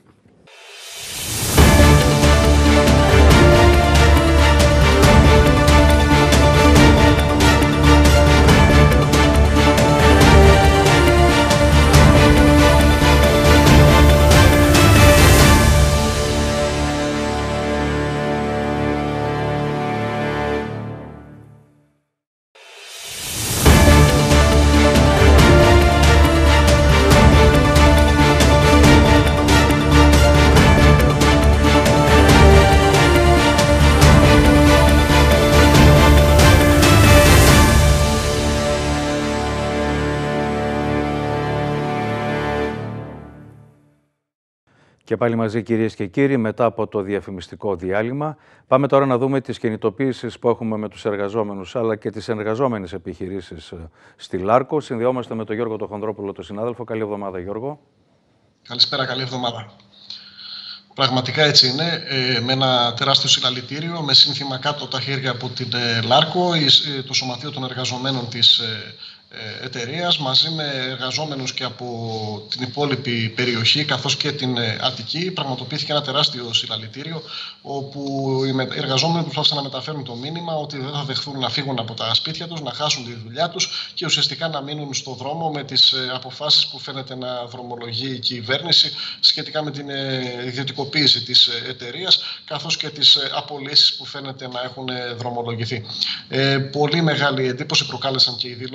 Και πάλι μαζί, κυρίες και κύριοι, μετά από το διαφημιστικό διάλειμμα. Πάμε τώρα να δούμε τις κινητοποιήσεις που έχουμε με τους εργαζόμενους, αλλά και τις εργαζόμενες επιχειρήσεις στη Λάρκο. Συνδυόμαστε με τον Γιώργο τον Χονδρόπουλο, τον συνάδελφο. Καλή εβδομάδα, Γιώργο. Καλησπέρα, καλή εβδομάδα. Πραγματικά έτσι είναι, ε, με ένα τεράστιο συλλαλητήριο, με σύνθημα κάτω τα χέρια από την ε, Λάρκο, ε, το Σωματείο των Εργαζομένων της ε, εταιρείας, μαζί με εργαζόμενους και από την υπόλοιπη περιοχή καθώς και την Αττική, πραγματοποιήθηκε ένα τεράστιο συλλαλητήριο, όπου οι εργαζόμενοι προσπάθησαν να μεταφέρουν το μήνυμα ότι δεν θα δεχθούν να φύγουν από τα σπίτια τους, να χάσουν τη δουλειά τους και ουσιαστικά να μείνουν στο δρόμο με τις αποφάσεις που φαίνεται να δρομολογεί η κυβέρνηση σχετικά με την ιδιωτικοποίηση της εταιρείας, καθώς και τις απολύσεις που φαίνεται να έχουν δρομολογηθεί. Ε, πολύ μεγάλη εντύπωση προκάλεσαν και οι δηλώσεις ενός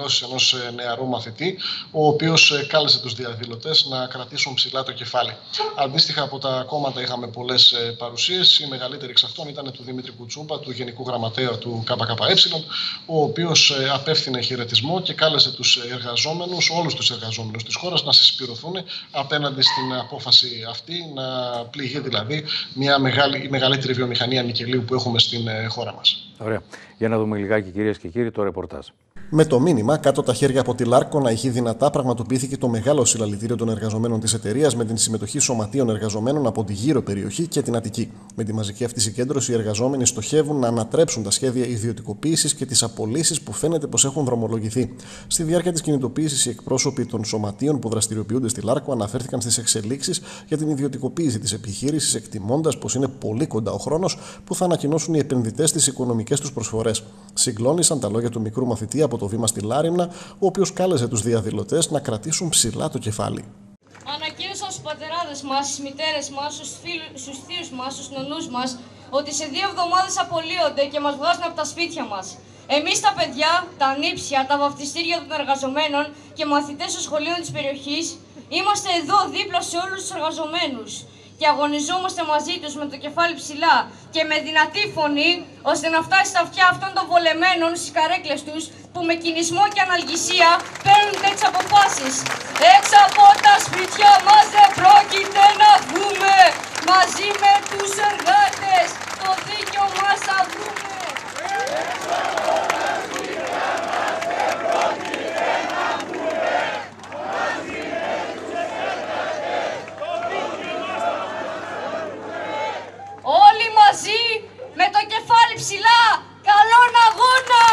ενός νεαρού μαθητή, ο οποίος κάλεσε τους διαδηλωτές να κρατήσουν ψηλά το κεφάλι. Αντίστοιχα από τα κόμματα είχαμε πολλές παρουσίες. Η μεγαλύτερη εξ αυτών ήταν του Δημήτρη Κουτσούπα, του Γενικού Γραμματέα του ΚΚΕ, ο οποίος απέφθινε χαιρετισμό και κάλεσε τους εργαζόμενους, όλους τους εργαζόμενους της χώρας, να συσπηρωθούν απέναντι στην απόφαση αυτή, να πληγεί δηλαδή μια μεγάλη, η μεγαλύτερη βιομηχανία νικελίου που έχουμε στην χώρα μας. Ωραία. Για να δούμε λιγάκι, κυρίες και κύριοι, το ρεπορτάζ. Με το μήνυμα κάτω τα χέρια από τη Λάρκο να ηχεί δυνατά, πραγματοποιήθηκε το μεγάλο συλλαλητήριο των εργαζομένων της εταιρείας με την συμμετοχή σωματείων εργαζομένων από τη γύρω περιοχή και την Αττική. Με τη μαζική αυτή συγκέντρωση, οι εργαζόμενοι στοχεύουν να ανατρέψουν τα σχέδια ιδιωτικοποίησης και τις απολύσεις που φαίνεται πως έχουν δρομολογηθεί. Στη διάρκεια της κινητοποίησης, οι εκπρόσωποι των σωματείων που δραστηριοποιούνται στη Λάρκο αναφέρθηκαν στις εξελίξεις για την ιδιωτικοποίηση της επιχείρησης, εκτιμώντας πως είναι πολύ κοντά ο χρόνος που θα ανακοινώσουν οι επενδυτές τις οικονομικές τους προσφορές. Συγκλώνησαν τα λόγια του μικρού μαθητή από το βήμα στη Λάριμνα, ο οποίος κάλεσε τους διαδηλωτές να κρατήσουν ψηλά το κεφάλι. Ανακοίνωσαν στους πατεράδες μας, στις μητέρες μας, στους, φίλους, στους θείους μας, στους νονούς μας, ότι σε δύο εβδομάδες απολύονται και μας βγάζουν από τα σπίτια μας. Εμείς τα παιδιά, τα νύψια, τα βαφτιστήρια των εργαζομένων και μαθητές των σχολείων της περιοχής, είμαστε εδώ δίπλα σε όλους τους εργαζομένους και αγωνιζόμαστε μαζί τους με το κεφάλι ψηλά και με δυνατή φωνή, ώστε να φτάσει στα αυτιά αυτών των βολεμένων στις καρέκλες τους, που με κινησμό και αναλγησία παίρνουν τέτοιες αποφάσεις. Έξω από τα σπίτια μας δεν πρόκειται να βγούμε, μαζί με τους εργάτες το δίκιο μας θα βρούμε. Έξω από τα σπίτια μας δεν πρόκειται να βγούμε, μαζί με τους εργάτες το δίκιο μας θα βρούμε. Όλοι μαζί με το κεφάλι ψηλά, καλόν αγώνα!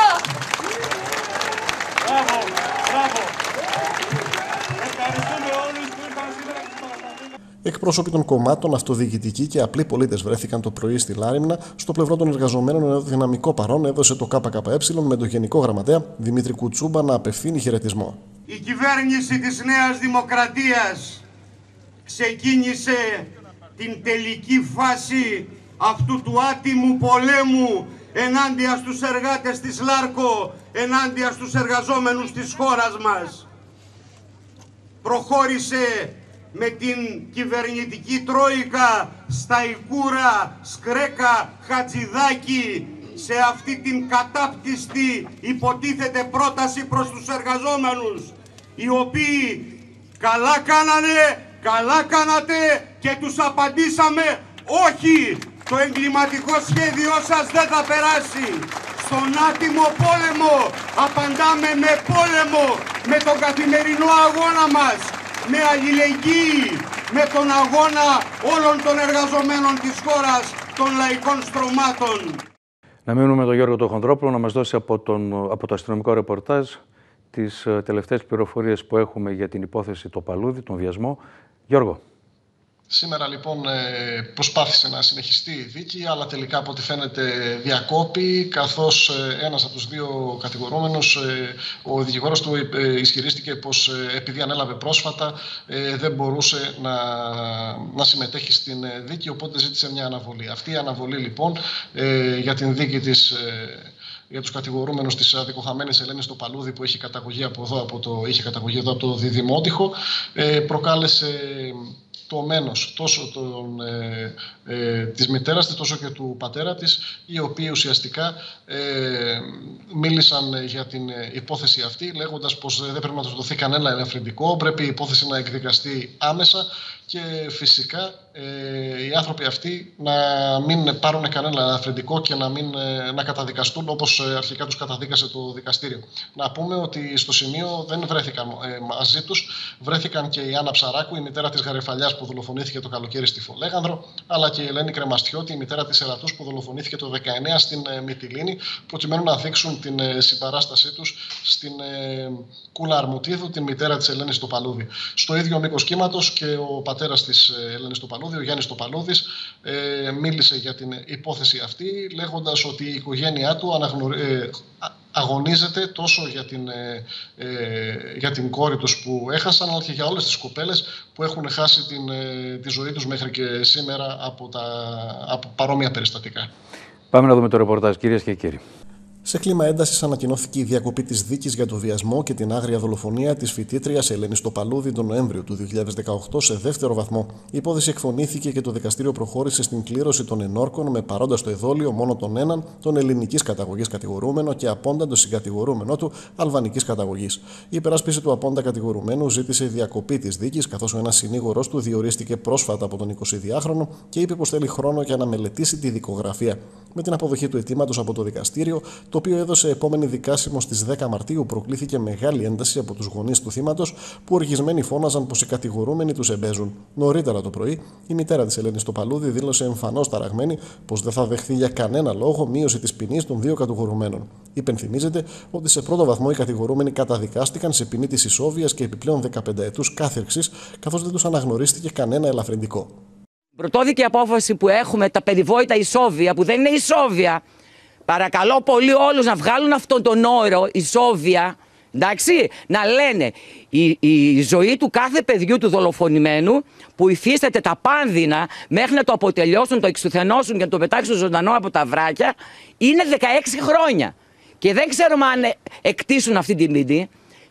Μπράβο, μπράβο. Ευχαριστούμε όλους που ήρθαν σήμερα. Εκπρόσωποι των κομμάτων, αυτοδιοικητικοί και απλοί πολίτες βρέθηκαν το πρωί στη Λάριμνα στο πλευρό των εργαζομένων, ενώ δυναμικό παρόν έδωσε το ΚΚΕ με τον Γενικό Γραμματέα Δημήτρη Κουτσούμπα να απευθύνει χαιρετισμό. Η κυβέρνηση της Νέας Δημοκρατίας ξεκίνησε την τελική φάση αυτού του άτιμου πολέμου ενάντια στους εργάτες της Λάρκο, ενάντια στους εργαζόμενους της χώρας μας. Προχώρησε με την κυβερνητική τρόικα Σταϊκούρα, Σκρέκα, Χατζηδάκη σε αυτή την κατάπτυστη υποτίθεται πρόταση προς τους εργαζόμενους, οι οποίοι καλά κάνανε, καλά κάνατε και τους απαντήσαμε όχι. Το εγκληματικό σχέδιό σας δεν θα περάσει. Στον άτιμο πόλεμο απαντάμε με πόλεμο, με τον καθημερινό αγώνα μας, με αλληλεγγύη, με τον αγώνα όλων των εργαζομένων της χώρας, των λαϊκών στρωμάτων. Να μείνουμε με τον Γιώργο τον Χονδρόπουλο να μας δώσει από, τον, από το αστυνομικό ρεπορτάζ τις τελευταίες πληροφορίες που έχουμε για την υπόθεση το Παλούδι, τον βιασμό. Γιώργο. Σήμερα λοιπόν προσπάθησε να συνεχιστεί η δίκη, αλλά τελικά από ό,τι φαίνεται διακόπη, καθώς ένας από τους δύο κατηγορούμενους, ο δικηγόρος του ισχυρίστηκε πως επειδή ανέλαβε πρόσφατα δεν μπορούσε να, να συμμετέχει στην δίκη, οπότε ζήτησε μια αναβολή. Αυτή η αναβολή λοιπόν για την δίκη της, για τους κατηγορούμενους της αδικοχαμένης Ελένης στο Παλούδι, που έχει καταγωγή από εδώ, από το, είχε καταγωγή εδώ από το Διδημότυχο, προκάλεσε το μένος τόσο των, ε, ε, της μητέρας της, τόσο και του πατέρα της, οι οποίοι ουσιαστικά ε, μίλησαν για την υπόθεση αυτή, λέγοντας πως δεν πρέπει να τους δοθεί κανένα ελαφρυντικό, πρέπει η υπόθεση να εκδικαστεί άμεσα και φυσικά ε, οι άνθρωποι αυτοί να μην πάρουν κανένα ελαφρυντικό και να, μην, ε, να καταδικαστούν όπως αρχικά τους καταδίκασε το δικαστήριο. Να πούμε ότι στο σημείο δεν βρέθηκαν ε, μαζί τους, βρέθηκαν και η Άννα Ψαράκου, η μητέρα της Γαρεφαλιάς που δολοφονήθηκε το καλοκαίρι στη Φολέγανδρο, αλλά και η Ελένη Κρεμαστιώτη, η μητέρα της Ερατούς που δολοφονήθηκε το δεκαεννιά στην ε, Μυτιλήνη, προκειμένου να δείξουν την ε, συμπαράστασή τους στην ε, Κούλα Αρμουτίδου, την μητέρα της Ελένης στο Παλούδι. Στο ίδιο μήκος κύματος και ο πατέρας της Ελένης στο Παλούδι, ο Γιάννης Τοπαλούδης, ε, μίλησε για την υπόθεση αυτή, λέγοντας ότι η οικογένειά του αναγνωρι... ε, αγωνίζεται τόσο για την, ε, ε, για την κόρη τους που έχασαν, αλλά και για όλες τις κοπέλες που έχουν χάσει την, ε, τη ζωή τους μέχρι και σήμερα από, τα, από παρόμοια περιστατικά. Πάμε να δούμε το ρεπορτάζ, κυρίες και κύριοι. Σε κλίμα έντασης ανακοινώθηκε η διακοπή της δίκης για το βιασμό και την άγρια δολοφονία της φοιτήτριας Ελένης στο Παλούδι τον Νοέμβριο του δύο χιλιάδες δεκαοκτώ σε δεύτερο βαθμό. Η υπόθεση εκφωνήθηκε και το δικαστήριο προχώρησε στην κλήρωση των ενόρκων με παρόντα στο εδόλιο μόνο τον έναν, τον ελληνικής καταγωγής κατηγορούμενο και απόντα τον συγκατηγορούμενό του αλβανικής καταγωγής. Η υπεράσπιση του απόντα κατηγορουμένου ζήτησε διακοπή της δίκης, καθώς ο ένας συνήγορος του διορίστηκε πρόσφατα από τον εικοσιδυάχρονο και είπε πως θέλει χρόνο για να μελετήσει τη δικογραφία. Με την αποδοχή του αιτήματος από το δικαστήριο, το οποίο έδωσε επόμενη δικάσιμο στις δέκα Μαρτίου, προκλήθηκε μεγάλη ένταση από τους γονείς του θύματος, που οργισμένοι φώναζαν πως οι κατηγορούμενοι τους εμπέζουν. Νωρίτερα το πρωί, η μητέρα της Ελένης στο Παλούδι δήλωσε εμφανώς ταραγμένη πως δεν θα δεχθεί για κανένα λόγο μείωση της ποινής των δύο κατηγορουμένων. Υπενθυμίζεται ότι σε πρώτο βαθμό οι κατηγορούμενοι καταδικάστηκαν σε ποινή της ισόβιας και επιπλέον δεκαπέντε ετούς κάθερξης, καθώς δεν τους αναγνωρίστηκε κανένα ελαφρυντικό. Πρωτόδικη απόφαση που έχουμε, τα περιβόητα ισόβια, που δεν είναι ισόβια. Παρακαλώ πολύ όλους να βγάλουν αυτόν τον όρο ισόβια, εντάξει, να λένε η, η ζωή του κάθε παιδιού του δολοφονημένου που υφίσταται τα πάνδυνα μέχρι να το αποτελειώσουν, το εξουθενώσουν και να το πετάξουν ζωντανό από τα βράκια, είναι δεκαέξι χρόνια. Και δεν ξέρουμε αν εκτίσουν αυτή την ποινή.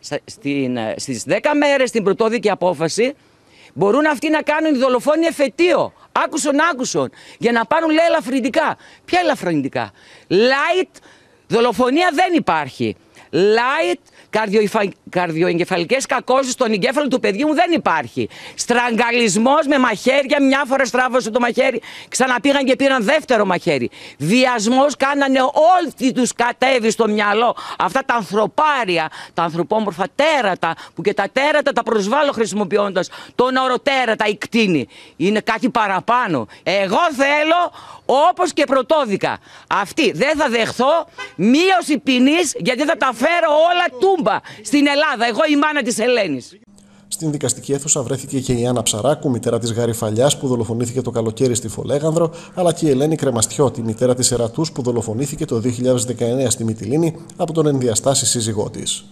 Στις δέκα μέρες την πρωτόδικη απόφαση μπορούν αυτοί να κάνουν οι δολοφόνοι εφετείο. Άκουσον, άκουσον. Για να πάρουν, λέει, ελαφρυντικά. Ποια ελαφρυντικά? Light δολοφονία δεν υπάρχει. Light καρδιοεγκεφαλικές κακώσεις στον εγκέφαλο του παιδιού μου δεν υπάρχει. Στραγγαλισμός με μαχαίρια, μια φορά στράβωσε το μαχαίρι, ξαναπήγαν και πήραν δεύτερο μαχαίρι. Βιασμός, κάνανε όλοι τους κατέβει στο μυαλό αυτά τα ανθρωπάρια, τα ανθρωπόμορφα τέρατα, που και τα τέρατα τα προσβάλλω χρησιμοποιώντας τον όρο τέρατα ή κτίνη. Είναι κάτι παραπάνω. Εγώ θέλω, όπως και πρωτόδικα, αυτή δεν θα δεχθώ μείωση ποινής, γιατί θα τα φέρω όλα τούμπα στην Ελλάδα. Εγώ η μάνα της Ελένης. Στην δικαστική αίθουσα βρέθηκε και η Άννα Ψαράκου, μητέρα της Γαριφαλιάς που δολοφονήθηκε το καλοκαίρι στη Φολέγανδρο, αλλά και η Ελένη Κρεμαστιώτη, μητέρα της Ερατούς που δολοφονήθηκε το δύο χιλιάδες δεκαεννέα στη Μυτιλήνη από τον ενδιαστάση σύζυγό της.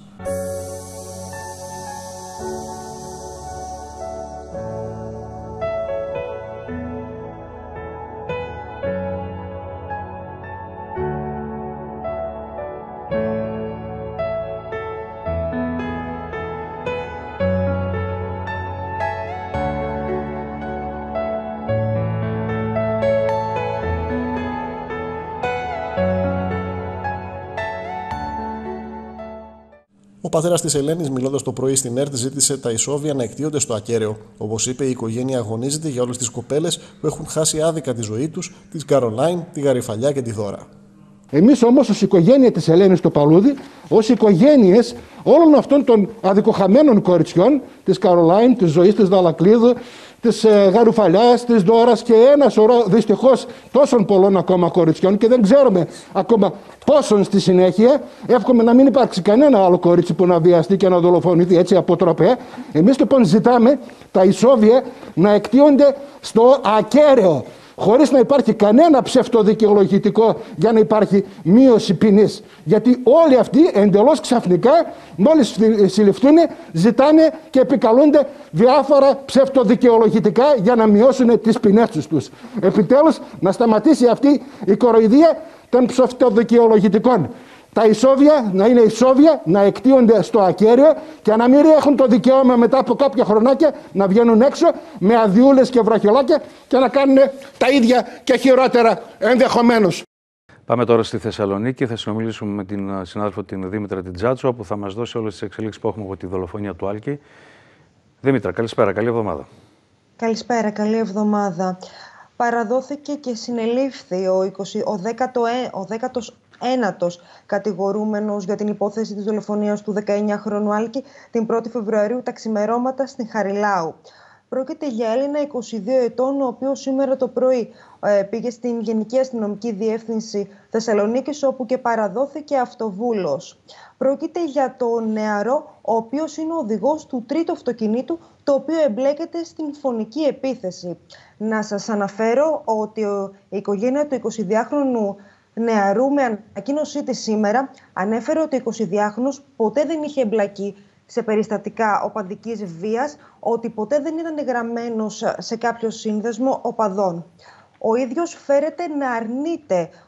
Ο πατέρας της Ελένης, μιλώντας το πρωί στην ΕΡΤ, ζήτησε τα ισόβια να εκτείονται στο ακέραιο. Όπως είπε, η οικογένεια αγωνίζεται για όλες τις κοπέλες που έχουν χάσει άδικα τη ζωή τους, τη Καρολάιν, τη Γαριφαλιά και τη Δώρα. Εμείς όμως, ως οικογένεια της Ελένης στο Παλούδι, ως οικογένειες όλων αυτών των αδικοχαμένων κοριτσιών, της Καρολάιν, της Ζωής, της Δαλακλίδου, της ε, Γαριφαλιάς, της Δώρας και ένα σωρό δυστυχώς τόσων πολλών ακόμα κοριτσιών, και δεν ξέρουμε ακόμα πόσων στη συνέχεια. Εύχομαι να μην υπάρξει κανένα άλλο κορίτσι που να βιαστεί και να δολοφονηθεί έτσι αποτροπέ. Εμείς λοιπόν ζητάμε τα ισόβια να εκτείονται στο ακέραιο, χωρίς να υπάρχει κανένα ψευτοδικαιολογητικό για να υπάρχει μείωση ποινής. Γιατί όλοι αυτοί εντελώς ξαφνικά, μόλις συλληφθούν, ζητάνε και επικαλούνται διάφορα ψευτοδικαιολογητικά για να μειώσουν τις ποινές τους. Επιτέλους, να σταματήσει αυτή η κοροϊδία των ψευτοδικαιολογητικών. Τα ισόβια να είναι ισόβια, να εκτείονται στο ακέραιο και να μην έχουν το δικαίωμα μετά από κάποια χρονάκια να βγαίνουν έξω με αδειούλες και βραχιολάκια και να κάνουν τα ίδια και χειρότερα ενδεχομένως. Πάμε τώρα στη Θεσσαλονίκη. Θα συνομιλήσουμε με την συνάδελφο την Δήμητρα Τιτζάτσο, που θα μας δώσει όλες τις εξελίξεις που έχουμε από τη δολοφονία του Άλκη. Δήμητρα, καλησπέρα, καλή εβδομάδα. Καλησπέρα, καλή εβδομάδα. Παραδόθηκε και συνελήφθη ο, είκοσι, ο, δέκατο, ο δέκατος ένατος κατηγορούμενος για την υπόθεση της δολοφονίας του δεκαεννιάχρονου Άλκη την πρώτη Φεβρουαρίου τα ξημερώματα στην Χαριλάου. Πρόκειται για Έλληνα είκοσι δύο ετών, ο οποίος σήμερα το πρωί ε, πήγε στην Γενική Αστυνομική Διεύθυνση Θεσσαλονίκης, όπου και παραδόθηκε αυτοβούλος. Πρόκειται για τον νεαρό, ο οποίος είναι ο οδηγός του τρίτου αυτοκινήτου, το οποίο εμπλέκεται στην φωνική επίθεση. Να σας αναφέρω ότι η οικογένεια του εικοσιδυάχρονου νεαρού, με ανακοίνωσή της σήμερα, ανέφερε ότι ο εικοσιδυάχρονος ποτέ δεν είχε εμπλακεί σε περιστατικά οπαδικής βίας, ότι ποτέ δεν ήταν γραμμένος σε κάποιο σύνδεσμο οπαδών. Ο ίδιος φέρεται να αρνείται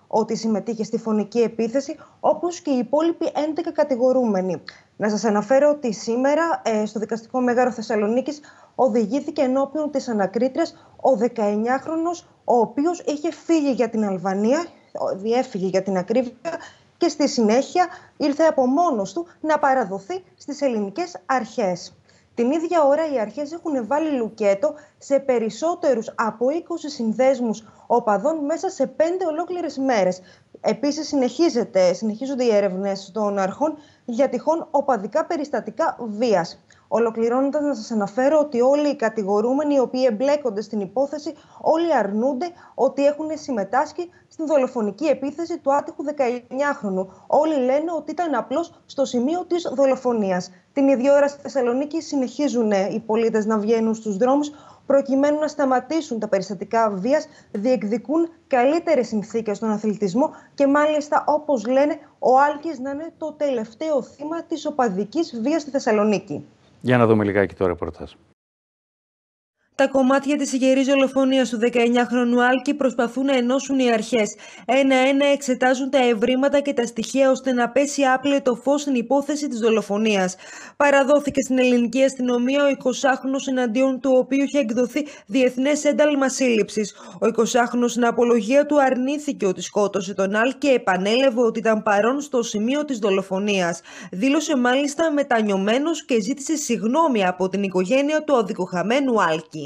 ότι συμμετείχε στη φωνική επίθεση, όπως και οι υπόλοιποι έντεκα κατηγορούμενοι. Να σας αναφέρω ότι σήμερα ε, στο Δικαστικό Μέγαρο Θεσσαλονίκης οδηγήθηκε ενώπιον της ανακρίτριας ο δεκαεννιάχρονος, ο οποίος είχε φύγει για την Αλβανία, διέφυγε για την ακρίβεια, και στη συνέχεια ήρθε από μόνος του να παραδοθεί στις ελληνικές αρχές. Την ίδια ώρα οι αρχές έχουν βάλει λουκέτο σε περισσότερους από είκοσι συνδέσμους οπαδών μέσα σε πέντε ολόκληρες μέρες. Επίσης συνεχίζεται, συνεχίζονται οι έρευνες των αρχών για τυχόν οπαδικά περιστατικά βίας. Ολοκληρώνοντας, να σας αναφέρω ότι όλοι οι κατηγορούμενοι οι οποίοι εμπλέκονται στην υπόθεση, όλοι αρνούνται ότι έχουν συμμετάσχει στην δολοφονική επίθεση του άτυχου δεκαεννιάχρονου. Όλοι λένε ότι ήταν απλώς στο σημείο της δολοφονίας. Την ίδια ώρα στη Θεσσαλονίκη συνεχίζουν οι πολίτες να βγαίνουν στους δρόμους προκειμένου να σταματήσουν τα περιστατικά βίας, διεκδικούν καλύτερες συνθήκες στον αθλητισμό και μάλιστα, όπως λένε, ο Άλκης να είναι το τελευταίο θύμα της οπαδικής βίας στη Θεσσαλονίκη. Για να δούμε λιγάκι το ρεπορτάζ. Τα κομμάτια της συγγερής δολοφονίας του δεκαεννιάχρονου Άλκη προσπαθούν να ενώσουν οι αρχές. Ένα-ένα εξετάζουν τα ευρήματα και τα στοιχεία ώστε να πέσει άπλετο φως στην υπόθεση της δολοφονίας. Παραδόθηκε στην ελληνική αστυνομία ο εικοσάχρονος, εναντίον του οποίου είχε εκδοθεί διεθνές ένταλμα σύλληψης. Ο εικοσάχρονος στην απολογία του αρνήθηκε ότι σκότωσε τον Άλκη και επανέλαβε ότι ήταν παρόν στο σημείο της δολοφονίας. Δήλωσε μάλιστα μετανιωμένος και ζήτησε συγγνώμη από την οικογένεια του αδικοχαμένου Άλκη.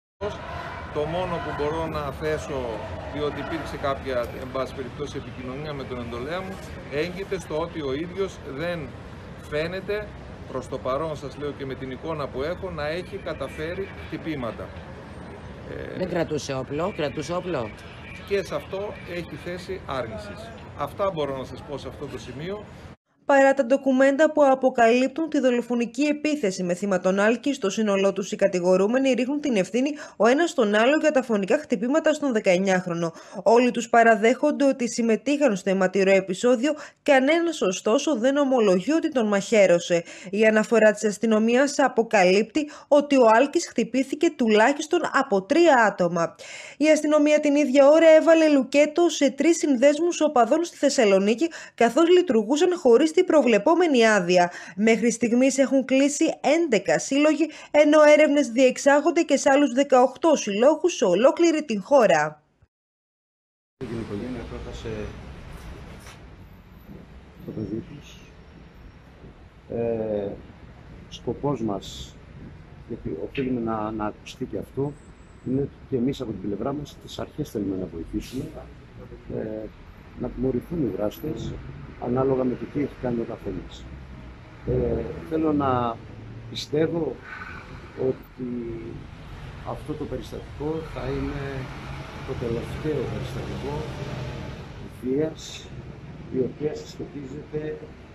Το μόνο που μπορώ να θέσω, διότι υπήρξε κάποια, εν πάση περιπτώσει, επικοινωνία με τον εντολέα μου, έγκυται στο ότι ο ίδιος δεν φαίνεται, προς το παρόν σας λέω και με την εικόνα που έχω, να έχει καταφέρει χτυπήματα. Δεν κρατούσε όπλο, κρατούσε όπλο. Και σε αυτό έχει θέση άρνησης. Αυτά μπορώ να σας πω σε αυτό το σημείο. Παρά τα ντοκουμέντα που αποκαλύπτουν τη δολοφονική επίθεση με θύμα τον Άλκη, στο σύνολό τους οι κατηγορούμενοι ρίχνουν την ευθύνη ο ένας στον άλλο για τα φωνικά χτυπήματα στον δεκαεννιάχρονο. Όλοι τους παραδέχονται ότι συμμετείχαν στο αιματηρό επεισόδιο, κανένας ωστόσο δεν ομολογεί ότι τον μαχαίρωσε. Η αναφορά της αστυνομίας αποκαλύπτει ότι ο Άλκης χτυπήθηκε τουλάχιστον από τρία άτομα. Η αστυνομία την ίδια ώρα έβαλε λουκέτο σε τρεις συνδέσμους οπαδών στη Θεσσαλονίκη, καθώς λειτουργούσαν χωρίς την προβλεπόμενη άδεια. Μέχρι στιγμής έχουν κλείσει έντεκα σύλλογοι, ενώ έρευνες διεξάγονται και σε άλλους δεκαοκτώ συλλόγους σε ολόκληρη την χώρα. Την οικογένεια που έχασε το παιδί τους. Ε, σκοπός μας, γιατί οφείλουμε να, να ακουστεί και αυτό, είναι και εμείς από την πλευρά μας τις αρχές θέλουμε να βοηθήσουμε, ε, να τιμωρηθούν οι δράστες ανάλογα με το τι έχει κάνει ο καθένας. Ε, θέλω να πιστεύω ότι αυτό το περιστατικό θα είναι το τελευταίο περιστατικό βίας, η οποία συσχετίζεται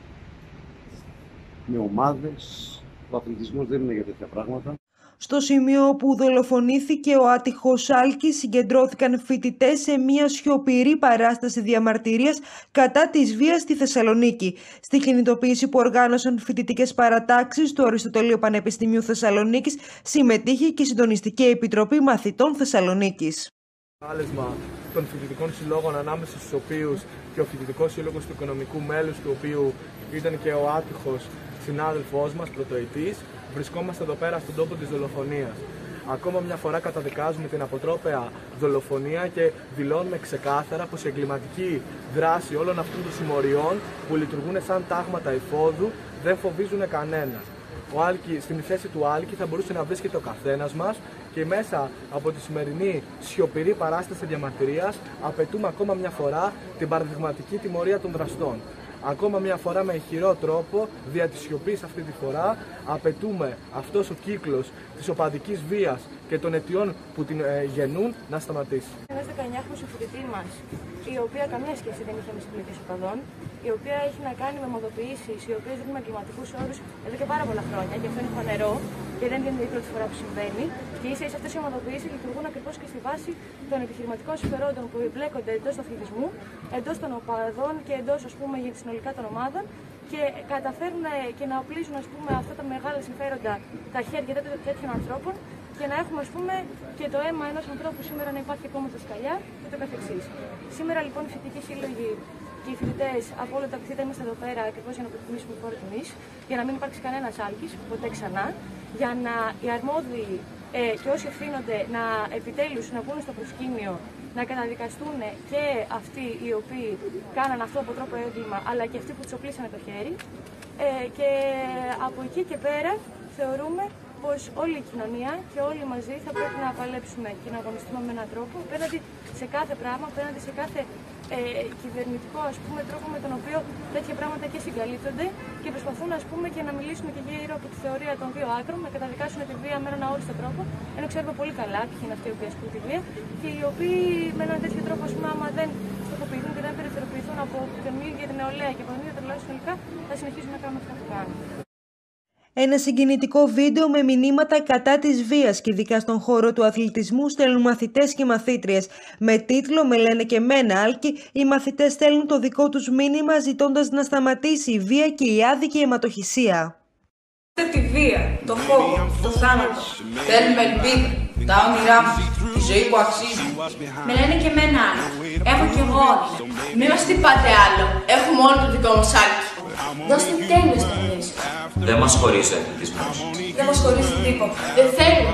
με ομάδες. Ο αθλητισμός δεν είναι για τέτοια πράγματα. Στο σημείο που δολοφονήθηκε ο άτυχος Άλκης συγκεντρώθηκαν φοιτητές σε μια σιωπηρή παράσταση διαμαρτυρίας κατά της βίας στη Θεσσαλονίκη. Στη κινητοποίηση που οργάνωσαν φοιτητικές παρατάξεις του Αριστοτελείου Πανεπιστημίου Θεσσαλονίκης συμμετείχε και η Συντονιστική Επιτροπή Μαθητών Θεσσαλονίκης. Κάλεσμα των φοιτητικών συλλόγων, ανάμεσα στους οποίους και ο φοιτητικός σύλλογος του οικονομικού μέλους, του οποίου ήταν και ο άτυχος συνάδελφός μας, πρωτοετής, βρισκόμαστε εδώ πέρα στον τόπο της δολοφονίας. Ακόμα μια φορά καταδικάζουμε την αποτρόπαια δολοφονία και δηλώνουμε ξεκάθαρα πως η εγκληματική δράση όλων αυτών των συμμοριών που λειτουργούν σαν τάγματα εφόδου δεν φοβίζουν κανένα. Ο Άλκη, στην θέση του Άλκη θα μπορούσε να βρίσκεται ο καθένας μας και μέσα από τη σημερινή σιωπηρή παράσταση διαμαρτυρίας απαιτούμε ακόμα μια φορά την παραδειγματική τιμωρία των δραστών. Ακόμα μια φορά με ηχηρό τρόπο, δια της σιωπής αυτή τη φορά, απαιτούμε αυτός ο κύκλος της οπαδικής βίας και των αιτιών που την ε, γεννούν να σταματήσει. Ένας δεκαεννιάχρονος φοιτητή μας, η οποία καμία σχέση δεν είχε με συμμετοχή οπαδών, η οποία έχει να κάνει με μοδοποιήσεις, οι οποίες δίνουν εγκληματικούς όρους εδώ και πάρα πολλά χρόνια, και αυτό είναι φανερό και δεν είναι η πρώτη φορά που συμβαίνει. Και ίσα ίσα αυτές οι ομαδοποιήσεις λειτουργούν ακριβώς και στη βάση των επιχειρηματικών συμφερόντων που εμπλέκονται εντός του αθλητισμού, εντός των οπαδών και εντός, ας πούμε, συνολικά των ομάδων, και καταφέρουν και να οπλίζουν, ας πούμε, αυτά τα μεγάλα συμφέροντα τα χέρια τέτοιων ανθρώπων και να έχουμε, ας πούμε, και το αίμα ενός ανθρώπου σήμερα να υπάρχει ακόμα στα σκαλιά και το καθεξής. Σήμερα λοιπόν οι φοιτητικοί σύλλογοι και οι φοιτητές από όλα τα κτίρια είμαστε εδώ πέρα ακριβώς για να προτιμήσουμε φόρο τιμής, για να μην υπάρξει κανένας άλκης, ποτέ ξανά, για να οι αρμόδιοι ε, και όσοι ευθύνονται να επιτέλους να βγουν στο προσκήνιο, να καταδικαστούν και αυτοί οι οποίοι κάναν αυτό από τρόπο έγκλημα, αλλά και αυτοί που τους οπλίσανε το χέρι. Ε, και από εκεί και πέρα θεωρούμε πως όλη η κοινωνία και όλοι μαζί θα πρέπει να παλέψουμε και να αγωνιστούμε με έναν τρόπο απέναντι σε κάθε πράγμα, απέναντι σε κάθε ε, κυβερνητικό, ας πούμε, τρόπο με τον οποίο τέτοια πράγματα και συγκαλύπτονται και προσπαθούν, ας πούμε, και να μιλήσουν και γύρω από τη θεωρία των δύο άκρων, να καταδικάσουν τη βία με έναν αόριστο τρόπο, ενώ ξέρουμε πολύ καλά ποιοι είναι αυτοί οι οποίοι ασκούν τη βία και οι οποίοι με έναν τέτοιο τρόπο, ας πούμε, άμα δεν στοχοποιηθούν και δεν περιθωριοποιηθούν από την ίδια την νεολαία και από την ίδια τουλάχιστον υλικά, θα συνεχίσουν να κάνουν αυτά που κάνουν. Ένα συγκινητικό βίντεο με μηνύματα κατά της βίας και ειδικά στον χώρο του αθλητισμού στέλνουν μαθητές και μαθήτριες. Με τίτλο «Με λένε και μένα Άλκη», οι μαθητές στέλνουν το δικό τους μήνυμα ζητώντας να σταματήσει η βία και η άδικη αιματοχυσία. Τη βία, το φόβο, το θάνατο. Θέλουμε ελπίδα, τα όνειρά μας, τη ζωή που αξίζει. Με λένε και εμένα άλλο. Έχω κι εγώ όνειρα. Μην μας τυπάτε άλλο. Έχουμε όλο το δικό μας Άλκη. Δώστε τέλειες ταινίες. Δεν μας χωρίζει ο αθλητισμός. Δεν μας χωρίζει τίποτα. Δεν θέλουμε.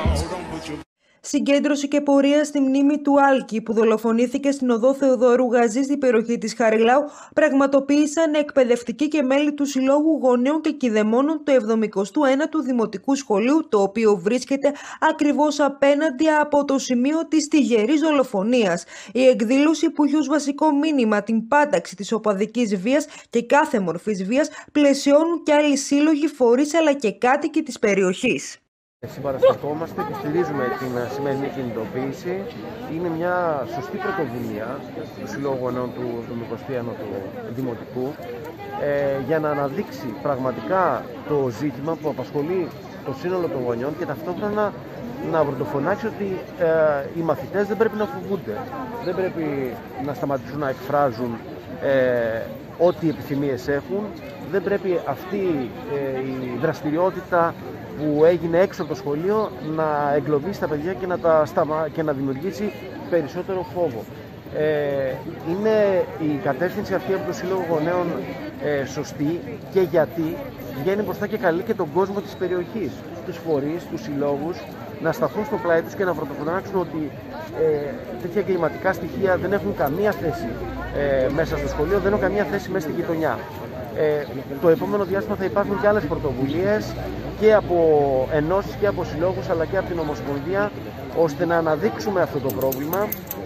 Συγκέντρωση και πορεία στη μνήμη του Άλκη που δολοφονήθηκε στην οδό Θεοδόρου Γαζή στην περιοχή της Χαριλάου πραγματοποίησαν εκπαιδευτικοί και μέλη του Συλλόγου Γονέων και Κηδεμόνων του εβδομηκοστού ένατου Δημοτικού Σχολείου, το οποίο βρίσκεται ακριβώς απέναντι από το σημείο της τυγερής δολοφονίας. Η εκδήλωση που έχει ως βασικό μήνυμα την πάταξη της οπαδικής βίας και κάθε μορφής βίας πλαισιώνουν και άλλοι σύλλογοι, φορείς αλλά και κάτοικοι της περιοχής. Συμπαραστατόμαστε και στηρίζουμε την σημερινή κινητοποίηση. Είναι μια σωστή πρωτοβουλία του Συλλόγου Γονέων του εβδομηκοστού ένατου Δημοτικού ε, για να αναδείξει πραγματικά το ζήτημα που απασχολεί το σύνολο των γονιών και ταυτόχρονα να πρωτοφωνάξει ότι ε, οι μαθητές δεν πρέπει να φοβούνται, δεν πρέπει να σταματήσουν να εκφράζουν ε, ό,τι επιθυμίες έχουν, δεν πρέπει αυτή ε, η δραστηριότητα που έγινε έξω από το σχολείο να εγκλωβίσει τα παιδιά και να, τα σταμα... και να δημιουργήσει περισσότερο φόβο. Ε, είναι η κατεύθυνση αυτή από το Σύλλογο Γονέων ε, σωστή και γιατί βγαίνει μπροστά και καλεί και τον κόσμο της περιοχής, τους φορείς, τους συλλόγους, να σταθούν στο πλάι τους και να πρωτοφωνάξουν ότι ε, τέτοια κλιματικά στοιχεία δεν έχουν καμία θέση ε, μέσα στο σχολείο, δεν έχουν καμία θέση μέσα στη γειτονιά. Ε, το επόμενο διάστημα θα υπάρχουν και άλλες πρωτοβουλίες και από ενώσεις και από συλλόγους αλλά και από την Ομοσπονδία ώστε να αναδείξουμε αυτό το πρόβλημα.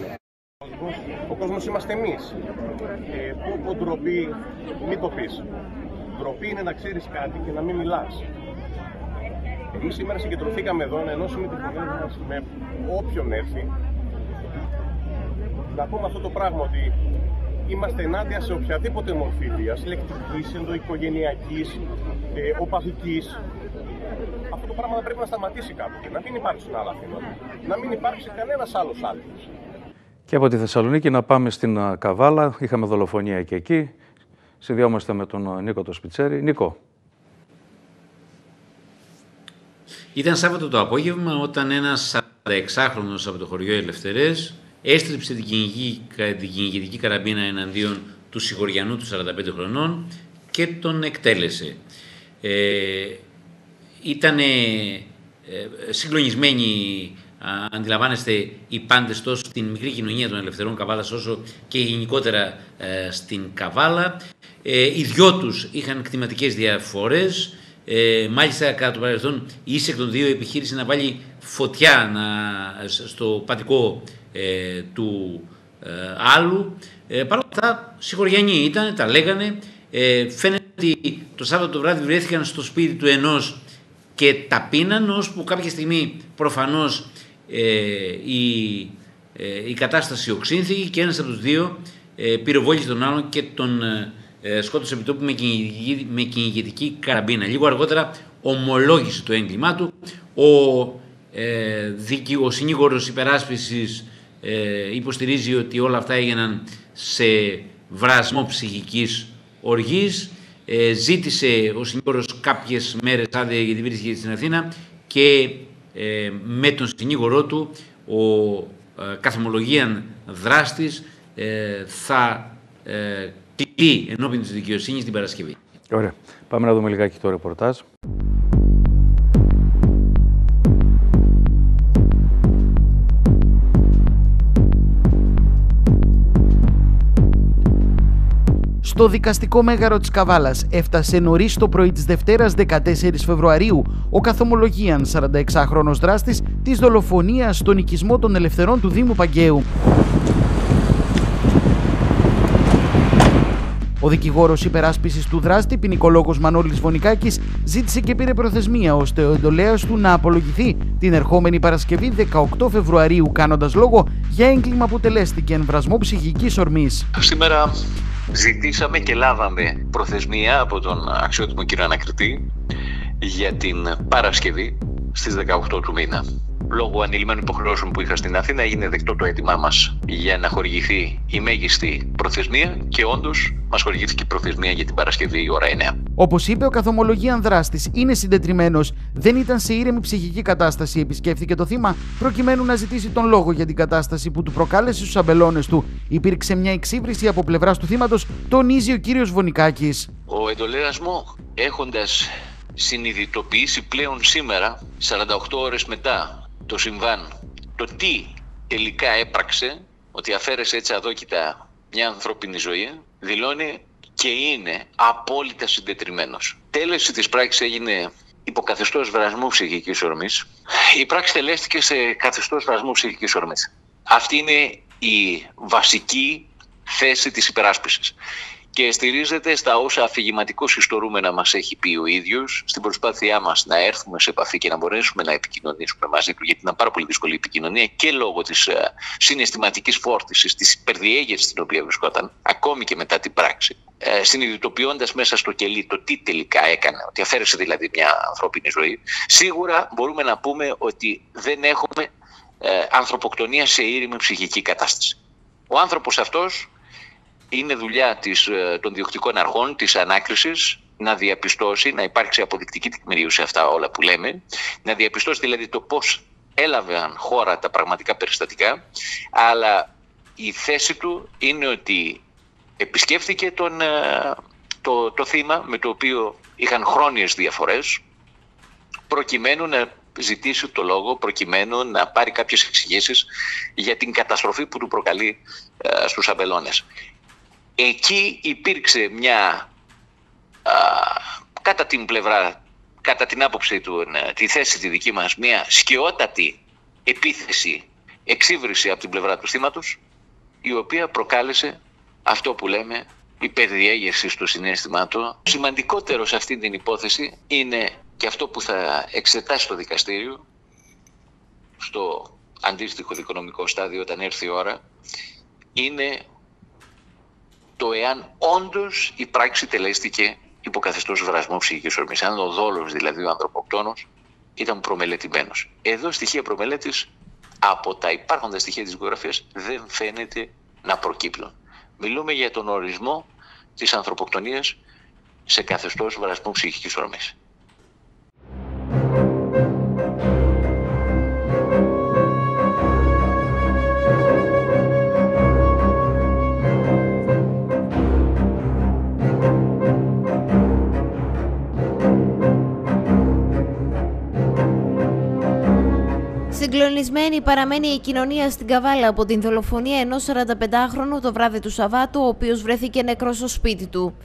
Ο κόσμος είμαστε εμείς. Ε, πω πω ντροπή, μην το πεις. Ντροπή είναι να ξέρεις κάτι και να μην μιλάς. Εμείς σήμερα συγκεντρωθήκαμε εδώ να ενώσουμε την φωνή μας με όποιον έρθει. Να πούμε αυτό το πράγμα ότι είμαστε ενάντια σε οποιαδήποτε μορφή βίας, λεκτικής, ενδοοικογενειακής, ε, οπαδικής. Αυτό το πράγμα πρέπει να σταματήσει κάποτε, να μην υπάρξουν άλλα θύματα, να μην υπάρξει κανένας άλλος άλκης. Και από τη Θεσσαλονίκη να πάμε στην Καβάλα. Είχαμε δολοφονία και εκεί. Συνδυόμαστε με τον Νίκο το Σπιτσέρη. Νίκο. Ήταν Σάββατο το απόγευμα όταν ένας σαρανταεξάχρονος από το χωριό Ελευθερές έστριψε την, κυνηγή, την κυνηγητική καραμπίνα εναντίον του συγχωριανού του σαράντα πέντε χρονών και τον εκτέλεσε. Ε, Ήταν ε, συγκλονισμένοι, αντιλαμβάνεστε, οι πάντες τόσο στην μικρή κοινωνία των Ελευθερών Καβάλας όσο και γενικότερα ε, στην Καβάλα. Ε, οι δυο τους είχαν κτηματικές διαφορές. Ε, μάλιστα, κατά το παρελθόν, η ίση εκ των δύο επιχείρησε να βάλει φωτιά να, στο πατικό ε, του ε, άλλου. Ε, Παρ' όλα αυτά, συγχωριανοί ήταν, τα λέγανε. Ε, φαίνεται ότι το Σάββατο το βράδυ βρέθηκαν στο σπίτι του ενός και τα πίναν, ώσπου κάποια στιγμή προφανώς ε, η, ε, η κατάσταση οξύνθηκε και ένας από τους δύο ε, πυροβόλησε τον άλλον και τον ε, σκότωσε επί τόπου με, κυνηγητική, με κυνηγητική καραμπίνα. Λίγο αργότερα ομολόγησε το έγκλημά του. Ο, ε, δίκη, ο συνήγορος υπεράσπισης ε, υποστηρίζει ότι όλα αυτά έγιναν σε βρασμό ψυχικής οργής. Ε, ζήτησε ο συνήγορος κάποιες μέρες άδεια γιατί βρίσκεται στην Αθήνα και ε, με τον συνήγορό του ο ε, καθομολογίαν δράστης ε, θα ε, κληθεί ενώπιον της δικαιοσύνης την Παρασκευή. Ωραία. Πάμε να δούμε λιγάκι το ρεπορτάζ. Στο δικαστικό μέγαρο της Καβάλας έφτασε νωρίς το πρωί της Δευτέρας δεκατέσσερις Φεβρουαρίου ο καθομολογίαν σαρανταεξάχρονος δράστης της δολοφονίας στον οικισμό των Ελευθερών του Δήμου Παγκαίου. Ο δικηγόρος υπεράσπισης του δράστη, ποινικολόγος Μανώλης Βονικάκης, ζήτησε και πήρε προθεσμία ώστε ο εντολέας του να απολογηθεί την ερχόμενη Παρασκευή δεκαοκτώ Φεβρουαρίου, κάνοντας λόγο για έγκλημα που τελέστηκε εμβρασμό ψυχικής ορμής. Σήμερα ζητήσαμε και λάβαμε προθεσμία από τον αξιότιμο κύριο ανακριτή για την Παρασκευή στις δεκαοκτώ του μήνα. Λόγω ανηλυμένων υποχρεώσεων που είχα στην Αθήνα, έγινε δεκτό το αίτημά μας για να χορηγηθεί η μέγιστη προθεσμία και όντως μας χορηγήθηκε η προθεσμία για την Παρασκευή η ώρα εννιά. Όπως είπε ο καθομολογίαν δράστης, είναι συντετριμμένος, δεν ήταν σε ήρεμη ψυχική κατάσταση. Επισκέφθηκε το θύμα προκειμένου να ζητήσει τον λόγο για την κατάσταση που του προκάλεσε στους αμπελώνες του. Υπήρξε μια εξύβριση από πλευράς του θύματος, τονίζει ο κύριος Βονικάκης. Ο εντολέας μου, έχοντας συνειδητοποιήσει πλέον σήμερα, σαράντα οκτώ ώρες μετά το συμβάν, το τι τελικά έπραξε, ότι αφαίρεσε έτσι αδόκητα μια ανθρώπινη ζωή, δηλώνει και είναι απόλυτα συντετριμμένος. Τέλεση της πράξης έγινε υποκαθεστώς βρασμού ψυχικής ορμής. Η πράξη τελέστηκε σε καθεστώς βρασμού ψυχικής ορμής. Αυτή είναι η βασική θέση της υπεράσπισης. Και στηρίζεται στα όσα αφηγηματικώς ιστορούμενα μας έχει πει ο ίδιος, στην προσπάθειά μας να έρθουμε σε επαφή και να μπορέσουμε να επικοινωνήσουμε μαζί του, γιατί ήταν πάρα πολύ δύσκολη η επικοινωνία και λόγω της uh, συναισθηματικής φόρτισης, της υπερδιέγερσης στην οποία βρισκόταν, ακόμη και μετά την πράξη, uh, συνειδητοποιώντας μέσα στο κελί το τι τελικά έκανε, ότι αφαίρεσε δηλαδή μια ανθρώπινη ζωή. Σίγουρα μπορούμε να πούμε ότι δεν έχουμε uh, ανθρωποκτονία σε ήρεμη ψυχική κατάσταση. Ο άνθρωπος αυτός είναι δουλειά της, των διοκτικών αρχών, της ανάκρισης, να διαπιστώσει, να υπάρξει αποδεικτική τεκμηρίωση σε αυτά όλα που λέμε, να διαπιστώσει δηλαδή το πώς έλαβαν χώρα τα πραγματικά περιστατικά, αλλά η θέση του είναι ότι επισκέφθηκε τον, το, το θύμα με το οποίο είχαν χρόνιες διαφορές, προκειμένου να ζητήσει το λόγο, προκειμένου να πάρει κάποιες εξηγήσεις για την καταστροφή που του προκαλεί ε, στους αμπελώνες. Εκεί υπήρξε μια, α, κατά την πλευρά, κατά την άποψη του, τη θέση τη δική μας, μια σκαιότατη επίθεση, εξύβριση από την πλευρά του θύματος, η οποία προκάλεσε αυτό που λέμε υπερδιέγερση στο συναίσθημά του. Σημαντικότερο σε αυτή την υπόθεση είναι και αυτό που θα εξετάσει το δικαστήριο στο αντίστοιχο δικονομικό στάδιο όταν έρθει η ώρα, είναι το εάν όντως η πράξη τελέστηκε υποκαθεστώς βρασμού ψυχικής ορμής. Αν ο δόλος, δηλαδή ο ανθρωποκτόνος, ήταν προμελετημένος. Εδώ στοιχεία προμελέτης από τα υπάρχοντα στοιχεία της δικογραφίας δεν φαίνεται να προκύπτουν. Μιλούμε για τον ορισμό της ανθρωποκτονίας σε καθεστώς βρασμού ψυχικής ορμής. Συγκλονισμένη παραμένει η κοινωνία στην Καβάλα από την δολοφονία ενός σαρανταπεντάχρονου το βράδυ του Σαββάτου, ο οποίος βρέθηκε νεκρός στο σπίτι του.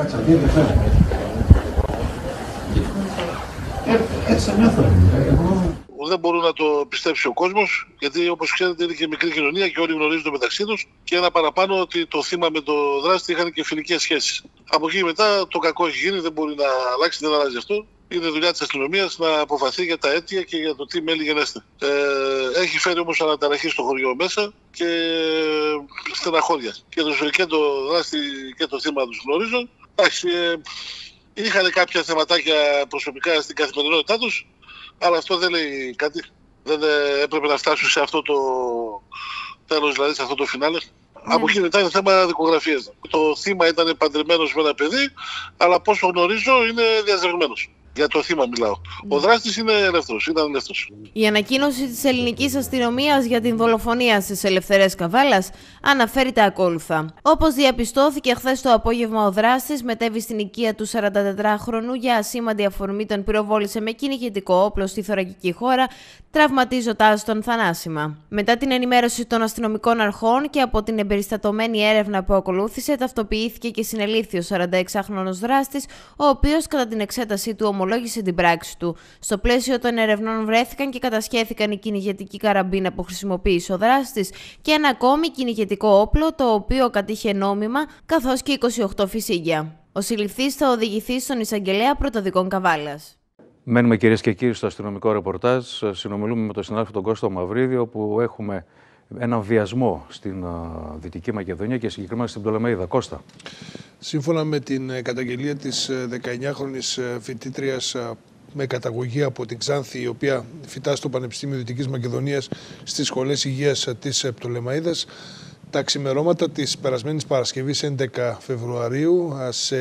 Δεν μπορεί να το πιστέψει ο κόσμος, γιατί όπως ξέρετε είναι και μικρή κοινωνία και όλοι γνωρίζονται μεταξύ τους. Και ένα παραπάνω ότι το θύμα με το δράστη είχαν και φιλικές σχέσεις. Από εκεί μετά το κακό έχει γίνει, δεν μπορεί να αλλάξει, δεν αλλάζει αυτό. Είναι δουλειά της αστυνομίας να αποφαθεί για τα αίτια και για το τι μέλη γενέστε. Ε, έχει φέρει όμως αναταραχή στο χωριό μέσα και στεναχώρια. Και το, και το δράστη και το θύμα τους γνωρίζω. Εντάξει, ε, είχαν κάποια θεματάκια προσωπικά στην καθημερινότητά τους, αλλά αυτό δεν λέει κάτι. Δεν ε, έπρεπε να φτάσουν σε αυτό το τέλος, δηλαδή σε αυτό το φινάλε. Ναι. Από εκεί μετά είναι θέμα δικογραφίας. Το θύμα ήταν παντρεμένος με ένα παιδί, αλλά πόσο γνωρίζω είναι διαζευγμένος. Για το θύμα μιλάω. Ο δράστης είναι ελεύθερος, ήταν ελεύθερος. Η ανακοίνωση της ελληνικής αστυνομίας για την δολοφονία στις Ελευθερές Καβάλας αναφέρει τα ακόλουθα. Όπως διαπιστώθηκε χθες το απόγευμα, ο δράστης μετέβη στην οικία του σαραντατετράχρονου για ασήμαντη αφορμή, τον πυροβόλησε με κυνηγητικό όπλο στη θωρακική χώρα, τραυματίζοντάς τον θανάσιμα. Μετά την ενημέρωση των αστυνομικών αρχών και από την εμπεριστατωμένη έρευνα που ακολούθησε, ταυτοποιήθηκε και συνελήφθη ο σαρανταεξάχρονος δράστης, ο οποίος κατά την εξέτασή του ομολόγησε την πράξη του. Στο πλαίσιο των ερευνών βρέθηκαν και κατασχέθηκαν η κυνηγετική καραμπίνα που χρησιμοποίησε ο δράστης και ένα ακόμη κυνηγετικό όπλο, το οποίο κατήχε νόμιμα, καθώς και είκοσι οκτώ φυσίγγια. Ο συλληφθής θα οδηγηθεί στον εισαγγελέα πρωτοδικών Καβάλας. Μένουμε, κυρίες και κύριοι, στο αστυνομικό ρεπορτάζ. Συνομιλούμε με τον συνάδελφο τον Κώστα Μαυρίδη, όπου έχουμε έναν βιασμό στην Δυτική Μακεδονία και συγκεκριμένα στην Πτολεμαΐδα. Κώστα. Σύμφωνα με την καταγγελία της δεκαεννιάχρονης φοιτήτριας με καταγωγή από την Ξάνθη, η οποία φοιτά στο Πανεπιστήμιο Δυτικής Μακεδονίας στις σχολές υγείας της Πτολεμαΐδας, τα ξημερώματα της περασμένης Παρασκευής έντεκα Φεβρουαρίου σε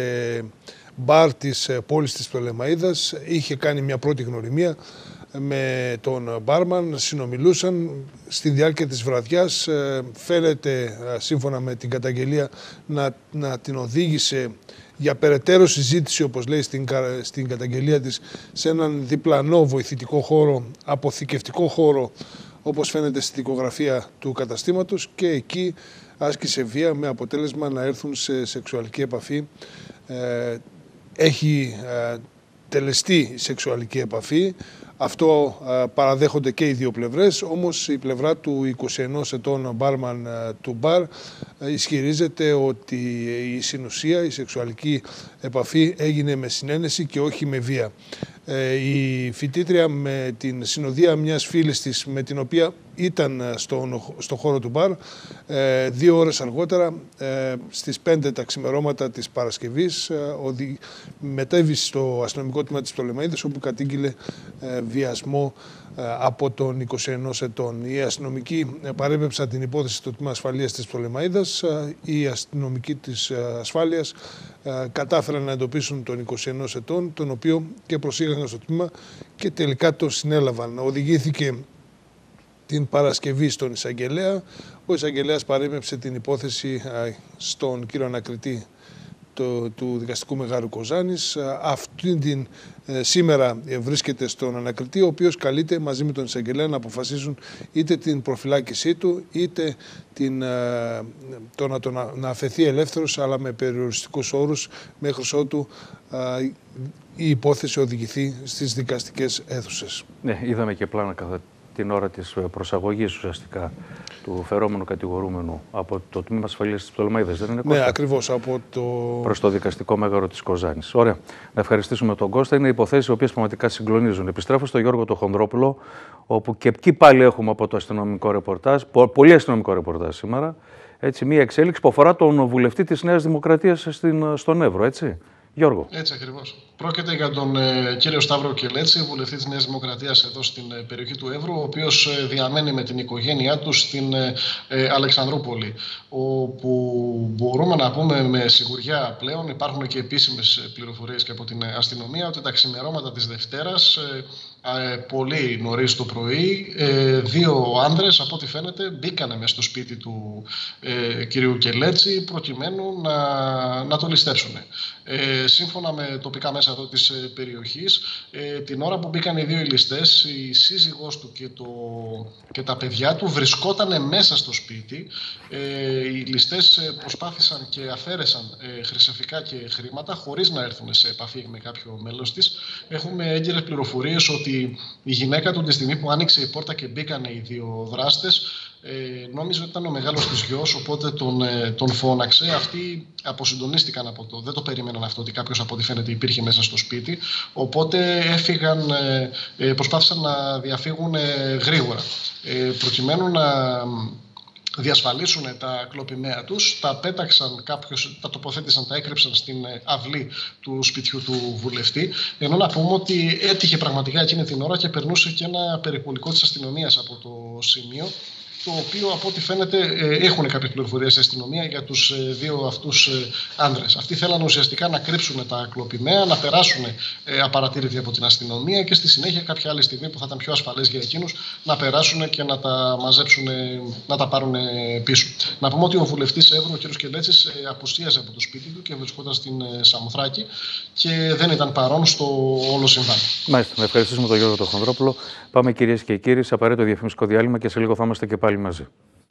μπαρ της πόλης της Πτολεμαΐδας είχε κάνει μια πρώτη γνωριμία με τον μπάρμαν, συνομιλούσαν. Στη διάρκεια της βραδιάς φαίνεται, σύμφωνα με την καταγγελία, να, να την οδήγησε για περαιτέρω συζήτηση, όπως λέει στην, στην καταγγελία της, σε έναν διπλανό βοηθητικό χώρο, αποθηκευτικό χώρο, όπως φαίνεται στη δικογραφία του καταστήματος, και εκεί άσκησε βία με αποτέλεσμα να έρθουν σε σεξουαλική επαφή. Ε, έχει ε, τελεστεί σεξουαλική επαφή. Αυτό ε, παραδέχονται και οι δύο πλευρές, όμως η πλευρά του είκοσι ενός ετών μπάρμαν ε, του μπαρ ε, ισχυρίζεται ότι η συνουσία, η σεξουαλική επαφή έγινε με συνένεση και όχι με βία. Ε, η φοιτήτρια, με την συνοδεία μιας φίλης της, με την οποία ήταν στο, στο χώρο του μπαρ, ε, δύο ώρες αργότερα, ε, στις πέντε τα ξημερώματα της Παρασκευής, ε, οδη, μετέβη στο αστυνομικό τμήμα της Πτολεμαΐδας, όπου κατήγγειλε ε, βιασμό ε, από τον είκοσι ενός ετών. Οι αστυνομικοί παρέπεψαν την υπόθεση στο τμήμα ασφαλείας της Πτολεμαΐδας. Ε, οι αστυνομικοί της ε, ασφάλειας ε, κατάφεραν να εντοπίσουν τον είκοσι ενός ετών, τον οποίο και προσήγαγαν στο τμήμα και τελικά τον συνέλαβαν. Οδηγήθηκε την Παρασκευή στον εισαγγελέα. Ο εισαγγελέας παρέπεψε την υπόθεση στον κύριο ανακριτή το, του Δικαστικού Μεγάρου Κοζάνης. Αυτή την ε, σήμερα βρίσκεται στον ανακριτή, ο οποίος καλείται μαζί με τον εισαγγελέα να αποφασίσουν είτε την προφυλάκησή του, είτε την, ε, το να τον να αφαιθεί ελεύθερος, αλλά με περιοριστικούς όρους, μέχρι ότου ε, η υπόθεση οδηγηθεί στις δικαστικές αίθουσες. Ναι, είδαμε και πλάνα κατά την ώρα της προσαγωγής ουσιαστικά του φερόμενου κατηγορούμενου από το τμήμα ασφαλείας της Πτολεμαΐδας, δεν είναι, Κώστα? Ναι, ακριβώς, από το... προς το δικαστικό μέγαρο της Κοζάνης. Ωραία. Να ευχαριστήσουμε τον Κώστα. Είναι υποθέσεις οι οποίες πραγματικά συγκλονίζουν. Επιστρέφω στον Γιώργο τον Χονδρόπουλο, όπου και εκεί πάλι έχουμε από το αστυνομικό ρεπορτάζ, πολύ αστυνομικό ρεπορτάζ σήμερα, έτσι, μία εξέλιξη που αφορά τον βουλευτή της Νέας Δημοκρατίας στην, στον Εύρο, έτσι. Γιώργο. Έτσι ακριβώς. Πρόκειται για τον ε, κύριο Σταύρο Κελέτση, βουλευτή της Νέας Δημοκρατίας εδώ στην ε, περιοχή του Εύρου, ο οποίος ε, διαμένει με την οικογένειά του στην ε, ε, Αλεξανδρούπολη, όπου μπορούμε να πούμε με σιγουριά πλέον, υπάρχουν και επίσημες πληροφορίες και από την αστυνομία, ότι τα ξημερώματα της Δευτέρας, ε, ε, πολύ νωρίς το πρωί, ε, δύο άνδρες, από ό,τι φαίνεται, μπήκανε μέσα στο σπίτι του ε, κυρίου Κελέτση, προκειμένου να, να το ληστέψουν. Ε, σύμφωνα με τοπικά μέσα εδώ της ε, περιοχής, ε, την ώρα που μπήκαν οι δύο οι ληστές, η σύζυγός του και, το, και τα παιδιά του βρισκόταν μέσα στο σπίτι. Ε, οι ληστές ε, προσπάθησαν και αφαίρεσαν ε, χρυσαφικά και χρήματα χωρίς να έρθουν σε επαφή με κάποιο μέλος της. Έχουμε έγκυρες πληροφορίες ότι η γυναίκα του, τη στιγμή που άνοιξε η πόρτα και μπήκαν οι δύο δράστες, Ε, νόμιζε ότι ήταν ο μεγάλος της γιος, οπότε τον, ε, τον φώναξε. Αυτοί αποσυντονίστηκαν από το. Δεν το περίμεναν αυτό, ότι κάποιος, από ό,τι φαίνεται, υπήρχε μέσα στο σπίτι. Οπότε έφυγαν, ε, ε, προσπάθησαν να διαφύγουν ε, γρήγορα. Ε, προκειμένου να διασφαλίσουν τα κλοπημαία τους, τα πέταξαν κάποιος, τα τοποθέτησαν, τα έκρυψαν στην αυλή του σπιτιού του βουλευτή. Ενώ να πούμε ότι έτυχε πραγματικά εκείνη την ώρα και περνούσε και ένα περιπολικό της αστυνομίας από το σημείο, το οποίο από ό,τι φαίνεται έχουν κάποιες πληροφορίες στην αστυνομία για τους δύο αυτούς άνδρες. Αυτοί θέλανε ουσιαστικά να κρύψουν τα κλοπημαία, να περάσουν απαρατήρητοι από την αστυνομία και στη συνέχεια κάποια άλλη στιγμή που θα ήταν πιο ασφαλές για εκείνους να περάσουν και να τα μαζέψουν, να τα πάρουν πίσω. Να πούμε ότι ο βουλευτής Εύρου, ο κ. Κελέτσης, απουσίαζε από το σπίτι του και βρισκόταν στην Σαμοθράκη και δεν ήταν παρόν στο όλο συμβάν. Μάλιστα, να ευχαριστήσουμε τον Γιώργο τον Χονδρόπουλο. Πάμε, κυρίες και κύριοι, σε απαραίτητο διαφημιστικό διάλειμμα και σε λίγο θα είμαστε και πάλι μαζί.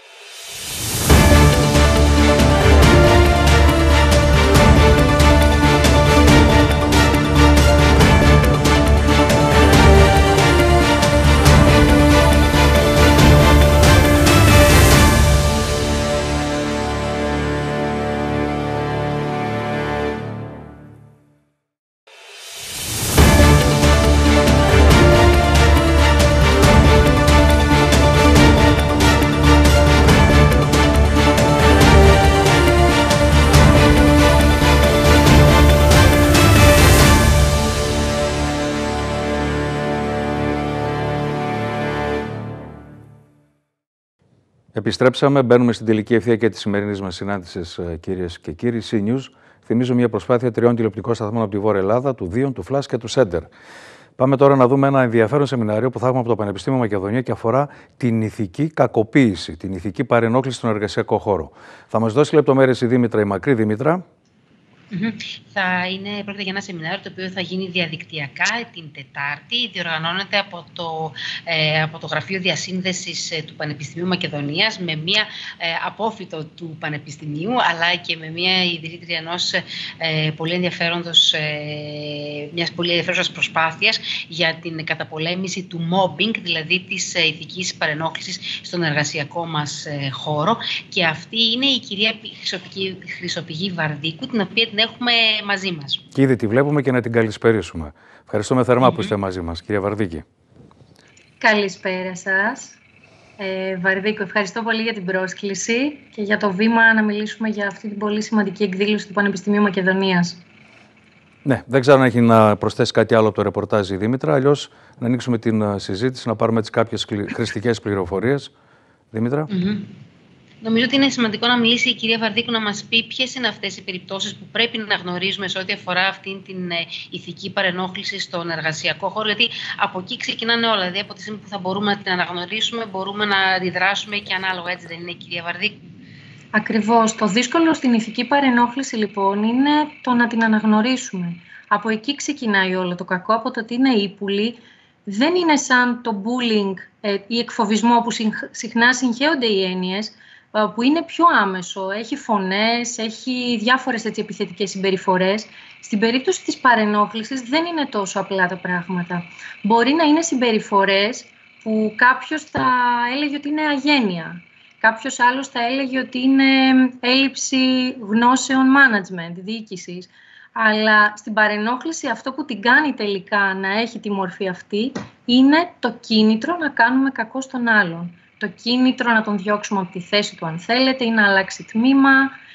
Επιστρέψαμε, μπαίνουμε στην τελική ευθεία και τη σημερινή μα συνάντηση, κυρίες και κύριοι. C-News, θυμίζω μια προσπάθεια τριών τηλεοπτικών σταθμών από τη Βόρεια Ελλάδα, του Δίον, του Φλας και του Σέντερ. Πάμε τώρα να δούμε ένα ενδιαφέρον σεμινάριο που θα έχουμε από το Πανεπιστήμιο Μακεδονία και αφορά την ηθική κακοποίηση, την ηθική παρενόχληση στον εργασιακό χώρο. Θα μας δώσει λεπτομέρειες η Δήμητρα, η Μακρύ. Δήμητρα. Mm-hmm. Θα είναι, πρόκειται για ένα σεμινάριο το οποίο θα γίνει διαδικτυακά την Τετάρτη. Διοργανώνεται από το, ε, από το Γραφείο Διασύνδεσης ε, του Πανεπιστημίου Μακεδονίας με μία ε, απόφοιτο του Πανεπιστημίου, αλλά και με μία ιδρύτρια ενός ε, πολύ ενδιαφέροντος, ε, μιας πολύ ενδιαφέρουσας προσπάθειας για την καταπολέμηση του mobbing, δηλαδή της ε, ηθικής παρενόχλησης στον εργασιακό μας ε, χώρο. Και αυτή είναι η κυρία Χρυσοπηγή Βαρδίκου, την οποία την έχουμε μαζί μας. Και ήδη τη βλέπουμε και να την καλησπερίσουμε. Ευχαριστούμε θερμά mm-hmm. που είστε μαζί μας, κυρία Βαρδίκη. Καλησπέρα σας. Ε, Βαρδίκο, ευχαριστώ πολύ για την πρόσκληση και για το βήμα να μιλήσουμε για αυτή την πολύ σημαντική εκδήλωση του Πανεπιστημίου Μακεδονίας. Ναι, δεν ξέρω αν έχει να προσθέσει κάτι άλλο από το ρεπορτάζ η Δήμητρα, αλλιώς να ανοίξουμε την συζήτηση, να πάρουμε τις κάποιες χρηστικές πληροφορίες. Δήμητρα. Mm-hmm. Νομίζω ότι είναι σημαντικό να μιλήσει η κυρία Βαρδίκου, να μας πει ποιες είναι αυτές οι περιπτώσεις που πρέπει να γνωρίζουμε σε ό,τι αφορά αυτήν την ηθική παρενόχληση στον εργασιακό χώρο. Γιατί από εκεί ξεκινάνε όλα. Δηλαδή, από τη στιγμή που θα μπορούμε να την αναγνωρίσουμε, μπορούμε να αντιδράσουμε και ανάλογα. Έτσι δεν είναι, κυρία Βαρδίκου? Ακριβώς. Το δύσκολο στην ηθική παρενόχληση, λοιπόν, είναι το να την αναγνωρίσουμε. Από εκεί ξεκινάει όλο το κακό, από το ότι είναι ύπουλοι. Δεν είναι σαν το bullying ε, ή εκφοβισμό που συχνά συγχέονται οι έννοιες, που είναι πιο άμεσο, έχει φωνές, έχει διάφορες έτσι, επιθετικές συμπεριφορές. Στην περίπτωση της παρενόχλησης δεν είναι τόσο απλά τα πράγματα. Μπορεί να είναι συμπεριφορές που κάποιος θα έλεγε ότι είναι αγένεια. Κάποιος άλλος θα έλεγε ότι είναι έλλειψη γνώσεων management, διοίκησης. Αλλά στην παρενόχληση αυτό που την κάνει τελικά να έχει τη μορφή αυτή είναι το κίνητρο να κάνουμε κακό στον άλλον. Το κίνητρο να τον διώξουμε από τη θέση του αν θέλετε ή να αλλάξει τμήμα.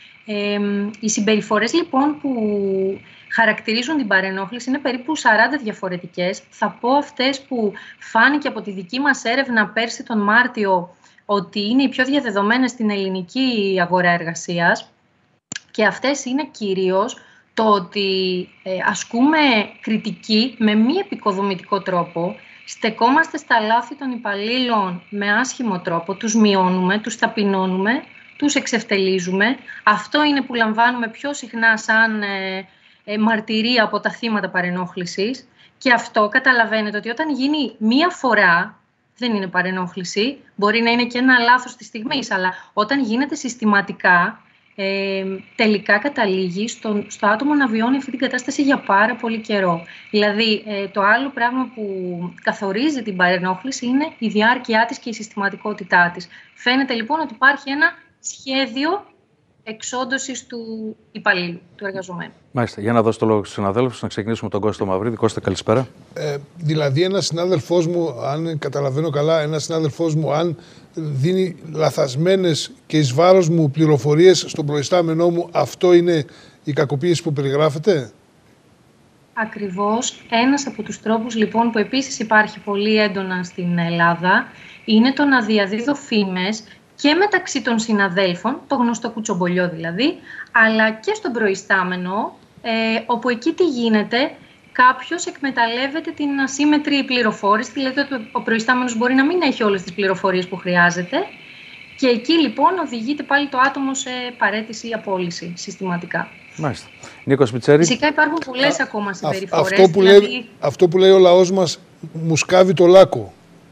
Ε, οι συμπεριφορές λοιπόν που χαρακτηρίζουν την παρενόχληση είναι περίπου σαράντα διαφορετικές. Θα πω αυτές που φάνηκε από τη δική μας έρευνα πέρσι τον Μάρτιο ότι είναι οι πιο διαδεδομένες στην ελληνική αγορά εργασίας. Και αυτές είναι κυρίως το ότι ε, ασκούμε κριτική με μη επικοδομητικό τρόπο, στεκόμαστε στα λάθη των υπαλλήλων με άσχημο τρόπο, τους μειώνουμε, τους ταπεινώνουμε, τους εξευτελίζουμε. Αυτό είναι που λαμβάνουμε πιο συχνά σαν ε, ε, μαρτυρία από τα θύματα παρενόχλησης. Και αυτό καταλαβαίνετε ότι όταν γίνει μία φορά, δεν είναι παρενόχληση, μπορεί να είναι και ένα λάθος της στιγμής, αλλά όταν γίνεται συστηματικά, Ε, τελικά καταλήγει στο, στο άτομο να βιώνει αυτή την κατάσταση για πάρα πολύ καιρό. Δηλαδή, ε, το άλλο πράγμα που καθορίζει την παρενόχληση είναι η διάρκεια της και η συστηματικότητά της. Φαίνεται λοιπόν ότι υπάρχει ένα σχέδιο εξόντωσης του υπαλλήλου, του εργαζομένου. Μάλιστα. Για να δώσω το λόγο στους συναδέλφους, να ξεκινήσουμε τον Κώστα Μαυρίδη. Κώστα, καλησπέρα. Ε, δηλαδή, ένας συνάδελφός μου, αν καταλαβαίνω καλά, ένας συνάδελφός μου, αν δίνει λαθασμένες και εις βάρος μου πληροφορίες στον προϊστάμενό μου, αυτό είναι η κακοποίηση που περιγράφεται? Ακριβώς. Ένας από τους τρόπους λοιπόν που επίσης υπάρχει πολύ έντονα στην Ελλάδα είναι το να διαδίδω φήμες και μεταξύ των συναδέλφων, το γνωστό κουτσομπολιό δηλαδή, αλλά και στον προϊστάμενο, ε, όπου εκεί τι γίνεται, κάποιος εκμεταλλεύεται την ασύμμετρη πληροφόρηση, δηλαδή ότι ο προϊστάμενος μπορεί να μην έχει όλες τις πληροφορίες που χρειάζεται και εκεί λοιπόν οδηγείται πάλι το άτομο σε παραίτηση ή απόλυση συστηματικά. Μάλιστα. Νίκος Πιτσέρη. Φυσικά υπάρχουν πολλές ακόμα συμπεριφορές. Αυτό που, δηλαδή... λέει, αυτό που λέει ο λαός μας μου σκάβει το λάκκο.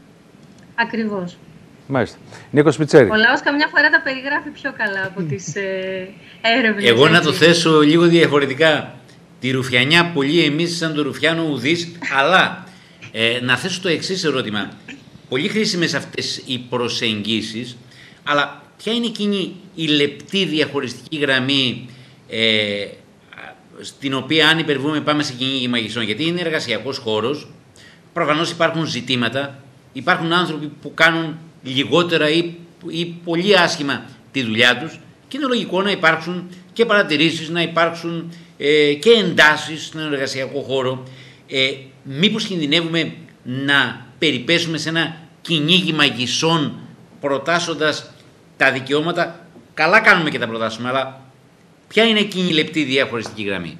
Ακριβώς. Μάλιστα. Νίκος Πιτσέρη. Ο λαός καμιά φορά τα περιγράφει πιο καλά από τις ε, έρευνες. Εγώ έτσι. να το θέσω λίγο διαφορετικά. Τη ρουφιανιά πολύ εμείς σαν το ρουφιάνο ουδής, αλλά ε, να θέσω το εξής ερώτημα. Πολύ χρήσιμες αυτές οι προσεγγίσεις, αλλά ποια είναι εκείνη η λεπτή διαχωριστική γραμμή ε, στην οποία αν υπερβούμε πάμε σε κυνήγι μαγισσών? Γιατί είναι εργασιακός χώρος, προφανώς υπάρχουν ζητήματα, υπάρχουν άνθρωποι που κάνουν λιγότερα ή, ή πολύ άσχημα τη δουλειά τους και είναι λογικό να υπάρξουν και παρατηρήσεις, να υπάρξουν ε, και εντάσεις στον εργασιακό χώρο. Ε, μήπως κινδυνεύουμε να περιπέσουμε σε ένα κυνήγι μαγισσών προτάσσοντας τα δικαιώματα? Καλά κάνουμε και τα προτάσσουμε, αλλά ποια είναι εκείνη η λεπτή διαχωριστική γραμμή?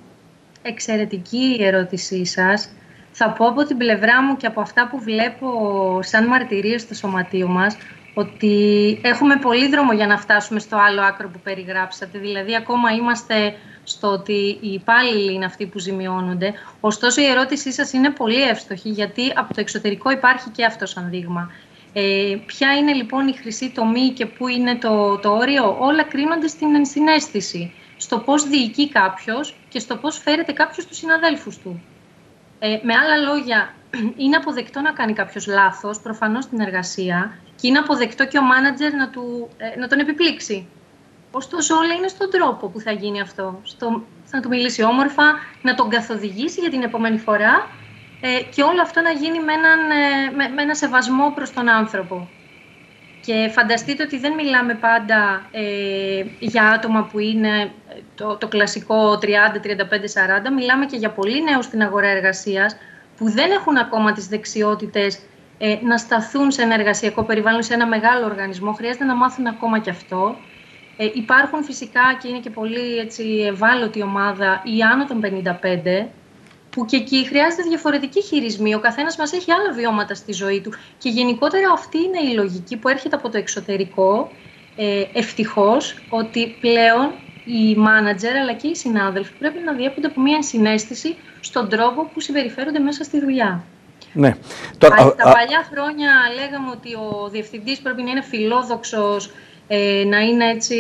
Εξαιρετική η ερώτησή σας. Θα πω από την πλευρά μου και από αυτά που βλέπω σαν μαρτυρίες στο σωματείο μας, ότι έχουμε πολύ δρόμο για να φτάσουμε στο άλλο άκρο που περιγράψατε. Δηλαδή, ακόμα είμαστε στο ότι οι υπάλληλοι είναι αυτοί που ζημιώνονται. Ωστόσο, η ερώτησή σας είναι πολύ εύστοχη, γιατί από το εξωτερικό υπάρχει και αυτό σαν δείγμα. Ε, ποια είναι λοιπόν η χρυσή τομή και πού είναι το, το όριο? Όλα κρίνονται στην ενσυναίσθηση, στο πώς διοικεί κάποιος και στο πώς φέρεται κάποιος στους συναδέλφους του. Ε, με άλλα λόγια, είναι αποδεκτό να κάνει κάποιος λάθος, προφανώς στην εργασία, και είναι αποδεκτό και ο μάνατζερ να, του, ε, να τον επιπλήξει. Ωστόσο, όλα είναι στον τρόπο που θα γίνει αυτό. Στο, να του μιλήσει όμορφα, να τον καθοδηγήσει για την επόμενη φορά ε, και όλο αυτό να γίνει με, έναν, ε, με, με ένα σεβασμό προς τον άνθρωπο. Και φανταστείτε ότι δεν μιλάμε πάντα ε, για άτομα που είναι το, το κλασικό τριάντα, τριάντα πέντε, σαράντα. Μιλάμε και για πολύ νέους στην αγορά εργασίας που δεν έχουν ακόμα τις δεξιότητες ε, να σταθούν σε ένα εργασιακό περιβάλλον, σε ένα μεγάλο οργανισμό. Χρειάζεται να μάθουν ακόμα και αυτό. Ε, υπάρχουν φυσικά, και είναι και πολύ έτσι, ευάλωτη ομάδα, οι άνω των πενήντα πέντε, που και εκεί χρειάζεται διαφορετική χειρισμή. Ο καθένας μας έχει άλλα βιώματα στη ζωή του. Και γενικότερα αυτή είναι η λογική που έρχεται από το εξωτερικό, ε, ευτυχώς, ότι πλέον οι μάνατζερ αλλά και οι συνάδελφοι πρέπει να διέπονται από μια ενσυναίσθηση στον τρόπο που συμπεριφέρονται μέσα στη δουλειά. Ναι. Τώρα, α, τα α, παλιά χρόνια λέγαμε ότι ο διευθυντής πρέπει να είναι φιλόδοξος, ε, να είναι έτσι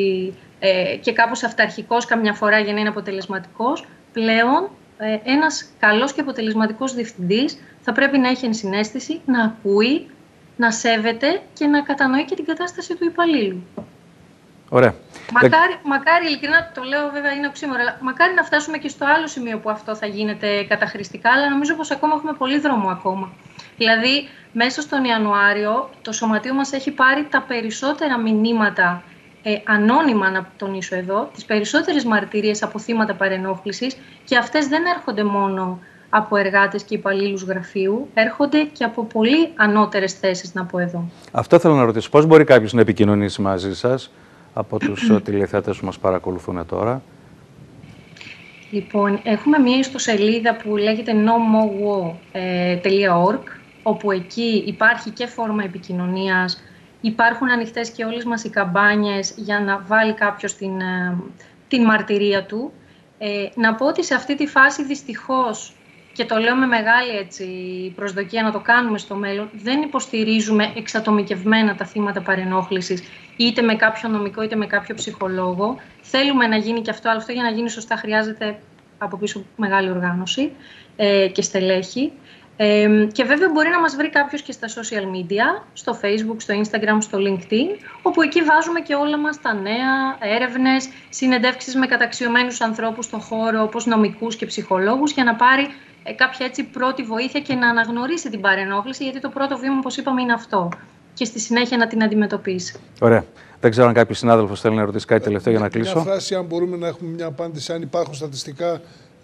ε, και κάπως αυταρχικός καμιά φορά για να είναι αποτελεσματικός. Πλέον ε, ένας καλός και αποτελεσματικός διευθυντής θα πρέπει να έχει ενσυναίσθηση, να ακούει, να σέβεται και να κατανοεί και την κατάσταση του υπαλλήλου. Ωραία. Μακάρι, μακάρι, ειλικρινά το λέω, βέβαια είναι οξύμορο, αλλά μακάρι να φτάσουμε και στο άλλο σημείο που αυτό θα γίνεται καταχρηστικά, αλλά νομίζω πως ακόμα έχουμε πολύ δρόμο ακόμα. Δηλαδή, μέσα στον Ιανουάριο, το σωματείο μας έχει πάρει τα περισσότερα μηνύματα ε, ανώνυμα, να τονίσω εδώ, τις περισσότερες μαρτυρίες από θύματα παρενόχλησης, και αυτές δεν έρχονται μόνο από εργάτες και υπαλλήλους γραφείου, έρχονται και από πολύ ανώτερες θέσεις, να πω εδώ. Αυτό θέλω να ρωτήσω. Πώς μπορεί κάποιος να επικοινωνήσει μαζί σας από τους τηλεθεατές που μας παρακολουθούν τώρα? Λοιπόν, έχουμε μία ιστοσελίδα που λέγεται nomowo τελεία org, όπου εκεί υπάρχει και φόρμα επικοινωνίας, υπάρχουν ανοιχτές και όλες μας οι καμπάνιες για να βάλει κάποιος την, την μαρτυρία του. Ε, να πω ότι σε αυτή τη φάση δυστυχώς, και το λέω με μεγάλη έτσι, προσδοκία να το κάνουμε στο μέλλον, δεν υποστηρίζουμε εξατομικευμένα τα θύματα παρενόχλησης, είτε με κάποιο νομικό είτε με κάποιο ψυχολόγο. Θέλουμε να γίνει και αυτό, αλλά αυτό για να γίνει σωστά χρειάζεται από πίσω μεγάλη οργάνωση ε, και στελέχη. Ε, και βέβαια μπορεί να μας βρει κάποιος και στα social media, στο Facebook, στο Instagram, στο LinkedIn, όπου εκεί βάζουμε και όλα μας τα νέα, έρευνες, συνεντεύξεις με καταξιωμένους ανθρώπους στον χώρο, όπως νομικούς και ψυχολόγους, για να πάρει ε, κάποια έτσι πρώτη βοήθεια και να αναγνωρίσει την παρενόχληση, γιατί το πρώτο βήμα, όπως είπαμε, είναι αυτό. Και στη συνέχεια να την αντιμετωπίσει. Ωραία. Δεν ξέρω αν κάποιος συνάδελφος θέλει να ρωτήσει κάτι τελευταίο για να κλείσω. Μια φράση, αν μπορούμε να έχουμε μια απάντηση, αν υπάρχουν στατιστικά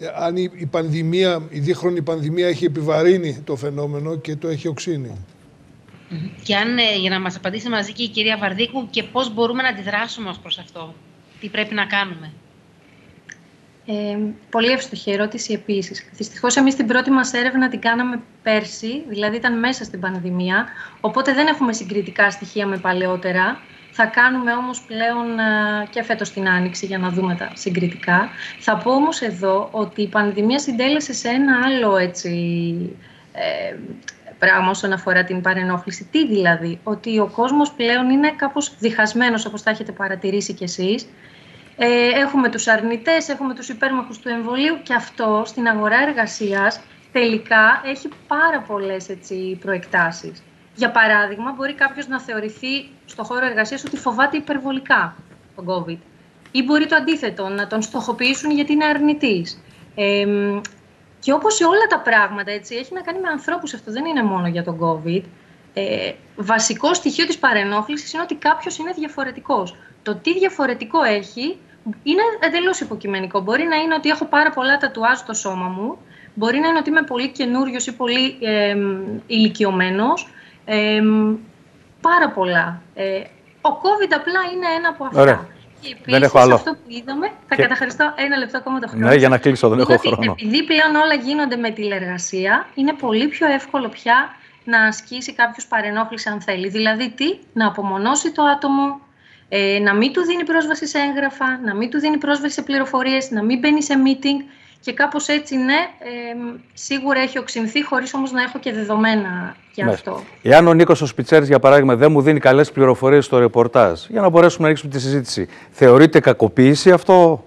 αν η, η πανδημία, η δίχρονη πανδημία έχει επιβαρύνει το φαινόμενο και το έχει οξύνει. Και αν, για να μας απαντήσει μαζί και η κυρία Βαρδίκου, και πώς μπορούμε να αντιδράσουμε ως προς αυτό. Τι πρέπει να κάνουμε. Ε, πολύ εύστοχη ερώτηση επίσης. Δυστυχώς εμείς την πρώτη μας έρευνα την κάναμε πέρσι, δηλαδή ήταν μέσα στην πανδημία, οπότε δεν έχουμε συγκριτικά στοιχεία με παλαιότερα. Θα κάνουμε όμως πλέον α, και φέτος την Άνοιξη για να δούμε τα συγκριτικά. Θα πω όμως εδώ ότι η πανδημία συντέλεσε σε ένα άλλο έτσι, ε, πράγμα όσον αφορά την παρενόχληση. Τι δηλαδή, ότι ο κόσμος πλέον είναι κάπως διχασμένος, όπως τα έχετε παρατηρήσει κι εσείς. Ε, έχουμε τους αρνητές, έχουμε τους υπέρμαχους του εμβολίου και αυτό στην αγορά εργασίας τελικά έχει πάρα πολλές έτσι, προεκτάσεις. Για παράδειγμα, μπορεί κάποιος να θεωρηθεί στο χώρο εργασίας ότι φοβάται υπερβολικά τον COVID. Ή μπορεί το αντίθετο, να τον στοχοποιήσουν γιατί είναι αρνητής. Ε, και όπως σε όλα τα πράγματα, έτσι, έχει να κάνει με ανθρώπους, αυτό δεν είναι μόνο για τον COVID. Ε, βασικό στοιχείο της παρενόχλησης είναι ότι κάποιος είναι διαφορετικός. Το τι διαφορετικό έχει είναι εντελώς υποκειμενικό. Μπορεί να είναι ότι έχω πάρα πολλά τατουάζ στο σώμα μου, μπορεί να είναι ότι είμαι πολύ καινούριος ή πολύ ε, ηλικιωμένος. Ε, πάρα πολλά. Ε, ο COVID απλά είναι ένα από αυτά. Ωραία. Και επίσης αυτό που είδαμε, θα και... καταχαριστώ ένα λεπτό ακόμα το χρόνο. Ναι, για να κλείσω, δεν έχω χρόνο. Επειδή πλέον όλα γίνονται με τηλεργασία, είναι πολύ πιο εύκολο πια να ασκήσει κάποιος παρενόχληση αν θέλει. Δηλαδή τι, να απομονώσει το άτομο, ε, να μην του δίνει πρόσβαση σε έγγραφα, να μην του δίνει πρόσβαση σε πληροφορίες, να μην μπαίνει σε meeting και κάπως έτσι ναι, ε, σίγουρα έχει οξυνθεί χωρίς όμως να έχω και δεδομένα για ναι. αυτό. Εάν ο Νίκος ο Σπιτσέρης, για παράδειγμα, δεν μου δίνει καλές πληροφορίες στο ρεπορτάζ, για να μπορέσουμε να ρίξουμε τη συζήτηση, θεωρείται κακοποίηση αυτό?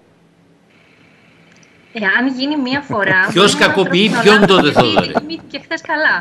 Εάν γίνει μία φορά... Ποιος κακοποιεί ποιον τότε, Θόδωρε? Και χθες καλά.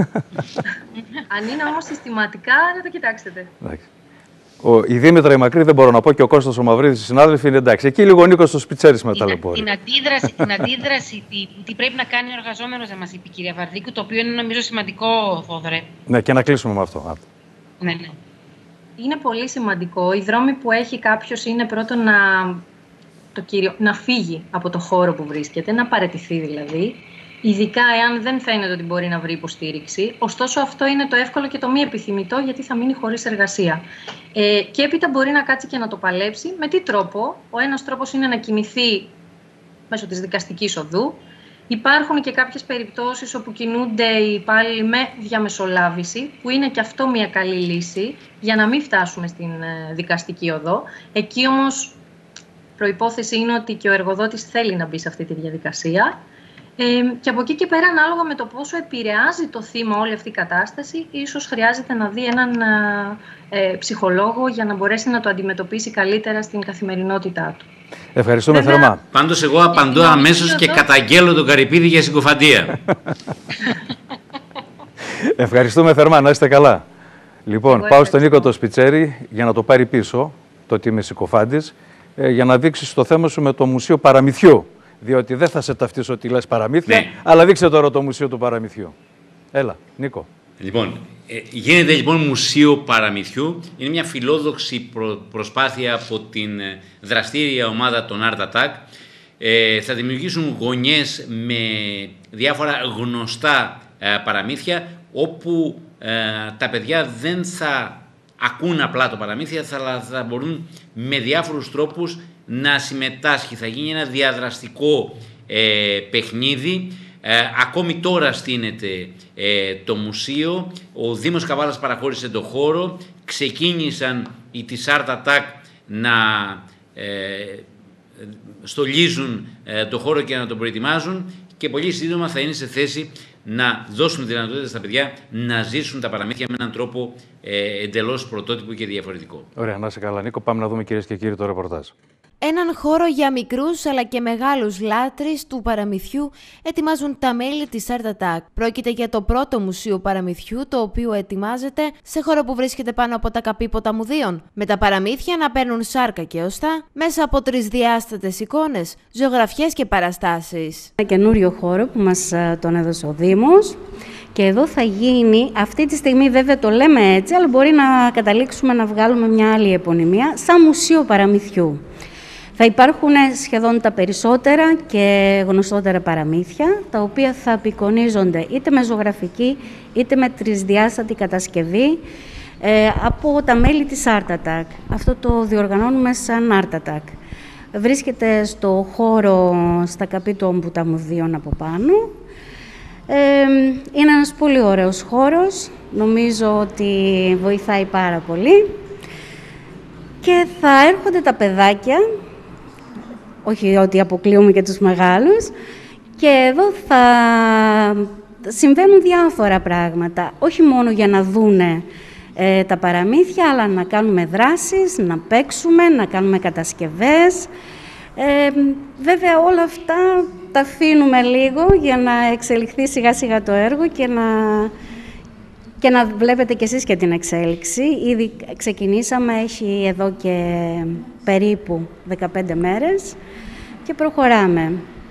Αν είναι όμως συστηματικά, να το κοιτάξετε. Ο, η Δήμητρα η Μακρύ δεν μπορώ να πω και ο Κώστας ο Μαυρίδης, οι συνάδελφοι είναι εντάξει. Εκεί λίγο ο Νίκος ο Σπιτσέρης με ταλαιπωρεί. Την αντίδραση, την αντίδραση τι, τι πρέπει να κάνει ο εργαζόμενος, δεν μας είπε η κυρία Βαρδίκου, το οποίο είναι νομίζω σημαντικό, Θόδωρε. Ναι, και να κλείσουμε με αυτό. Ναι, ναι. Είναι πολύ σημαντικό. Οι δρόμοι που έχει κάποιος είναι πρώτον να, το κύριο, να φύγει από το χώρο που βρίσκεται, να παραιτηθεί δηλαδή. Ειδικά εάν δεν φαίνεται ότι μπορεί να βρει υποστήριξη. Ωστόσο, αυτό είναι το εύκολο και το μη επιθυμητό, γιατί θα μείνει χωρίς εργασία. Ε, και έπειτα μπορεί να κάτσει και να το παλέψει. Με τι τρόπο? Ο ένας τρόπος είναι να κινηθεί μέσω της δικαστικής οδού. Υπάρχουν και κάποιες περιπτώσεις όπου κινούνται οι υπάλληλοι με διαμεσολάβηση, που είναι και αυτό μια καλή λύση για να μην φτάσουμε στην δικαστική οδό. Εκεί όμως προϋπόθεση είναι ότι και ο εργοδότης θέλει να μπει σε αυτή τη διαδικασία. Ε, και από εκεί και πέρα, ανάλογα με το πόσο επηρεάζει το θύμα όλη αυτή η κατάσταση, ίσως χρειάζεται να δει έναν ε, ψυχολόγο για να μπορέσει να το αντιμετωπίσει καλύτερα στην καθημερινότητά του. Ευχαριστούμε Βέβαια, θερμά. Πάντως εγώ απαντώ αμέσως και καταγγέλλω τον Καρυπίδη για συκοφαντία. Ευχαριστούμε θερμά, να είστε καλά. Λοιπόν, πάω στον Νίκο το Σπιτσέρη για να το πάρει πίσω, το ότι είμαι συκοφάντης, ε, για να δείξεις το θέμα σου με το Μουσείο Παραμυθιού. Διότι δεν θα σε ταυτίσω ότι λες παραμύθια, ναι. αλλά δείξε τώρα το Μουσείο του Παραμυθιού. Έλα, Νίκο. Λοιπόν, ε, γίνεται λοιπόν Μουσείο Παραμυθιού. Είναι μια φιλόδοξη προ, προσπάθεια από την δραστήρια ομάδα των Art Attack. Ε, θα δημιουργήσουν γωνιές με διάφορα γνωστά ε, παραμύθια, όπου ε, τα παιδιά δεν θα ακούν απλά το παραμύθι, αλλά θα μπορούν με διάφορους τρόπους να συμμετάσχει. Θα γίνει ένα διαδραστικό ε, παιχνίδι. Ε, ακόμη τώρα στείνεται ε, το μουσείο. Ο Δήμος Καβάλας παραχώρησε το χώρο. Ξεκίνησαν οι της Art Attack να ε, στολίζουν ε, το χώρο και να τον προετοιμάζουν, και πολύ σύντομα θα είναι σε θέση να δώσουν δυνατότητα στα παιδιά να ζήσουν τα παραμύθια με έναν τρόπο ε, εντελώς πρωτότυπο και διαφορετικό. Ωραία, να είσαι καλά, Νίκο. Πάμε να δούμε, κυρίες και κύριοι, το ρεπορτάζ. Έναν χώρο για μικρούς αλλά και μεγάλους λάτρεις του παραμυθιού ετοιμάζουν τα μέλη της Art Attack. Πρόκειται για το πρώτο μουσείο παραμυθιού, το οποίο ετοιμάζεται σε χώρο που βρίσκεται πάνω από τα καπί ποταμουδίων, με τα παραμύθια να παίρνουν σάρκα και οστά μέσα από τρισδιάστατες εικόνες, ζωγραφιές και παραστάσεις. Ένα καινούριο χώρο που μας τον έδωσε ο Δήμος. Και εδώ θα γίνει, αυτή τη στιγμή βέβαια το λέμε έτσι, αλλά μπορεί να καταλήξουμε να βγάλουμε μια άλλη επωνυμία, σαν Μουσείο Παραμυθιού. Θα υπάρχουν σχεδόν τα περισσότερα και γνωστότερα παραμύθια, τα οποία θα απεικονίζονται είτε με ζωγραφική, είτε με τρισδιάστατη κατασκευή ε, από τα μέλη της Art Attack. Αυτό το διοργανώνουμε σαν Art Attack. Βρίσκεται στο χώρο στα καπή των Μπουταμουδίων από πάνω. Ε, είναι ένας πολύ ωραίος χώρος, νομίζω ότι βοηθάει πάρα πολύ. Και θα έρχονται τα παιδάκια, όχι ότι αποκλείουμε και τους μεγάλους, και εδώ θα συμβαίνουν διάφορα πράγματα, όχι μόνο για να δούνε ε, τα παραμύθια, αλλά να κάνουμε δράσεις, να παίξουμε, να κάνουμε κατασκευές. Ε, βέβαια όλα αυτά τα αφήνουμε λίγο για να εξελιχθεί σιγά σιγά το έργο και να, και να βλέπετε κι εσείς και την εξέλιξη. Ήδη ξεκινήσαμε, έχει εδώ και περίπου δεκαπέντε μέρες και προχωράμε.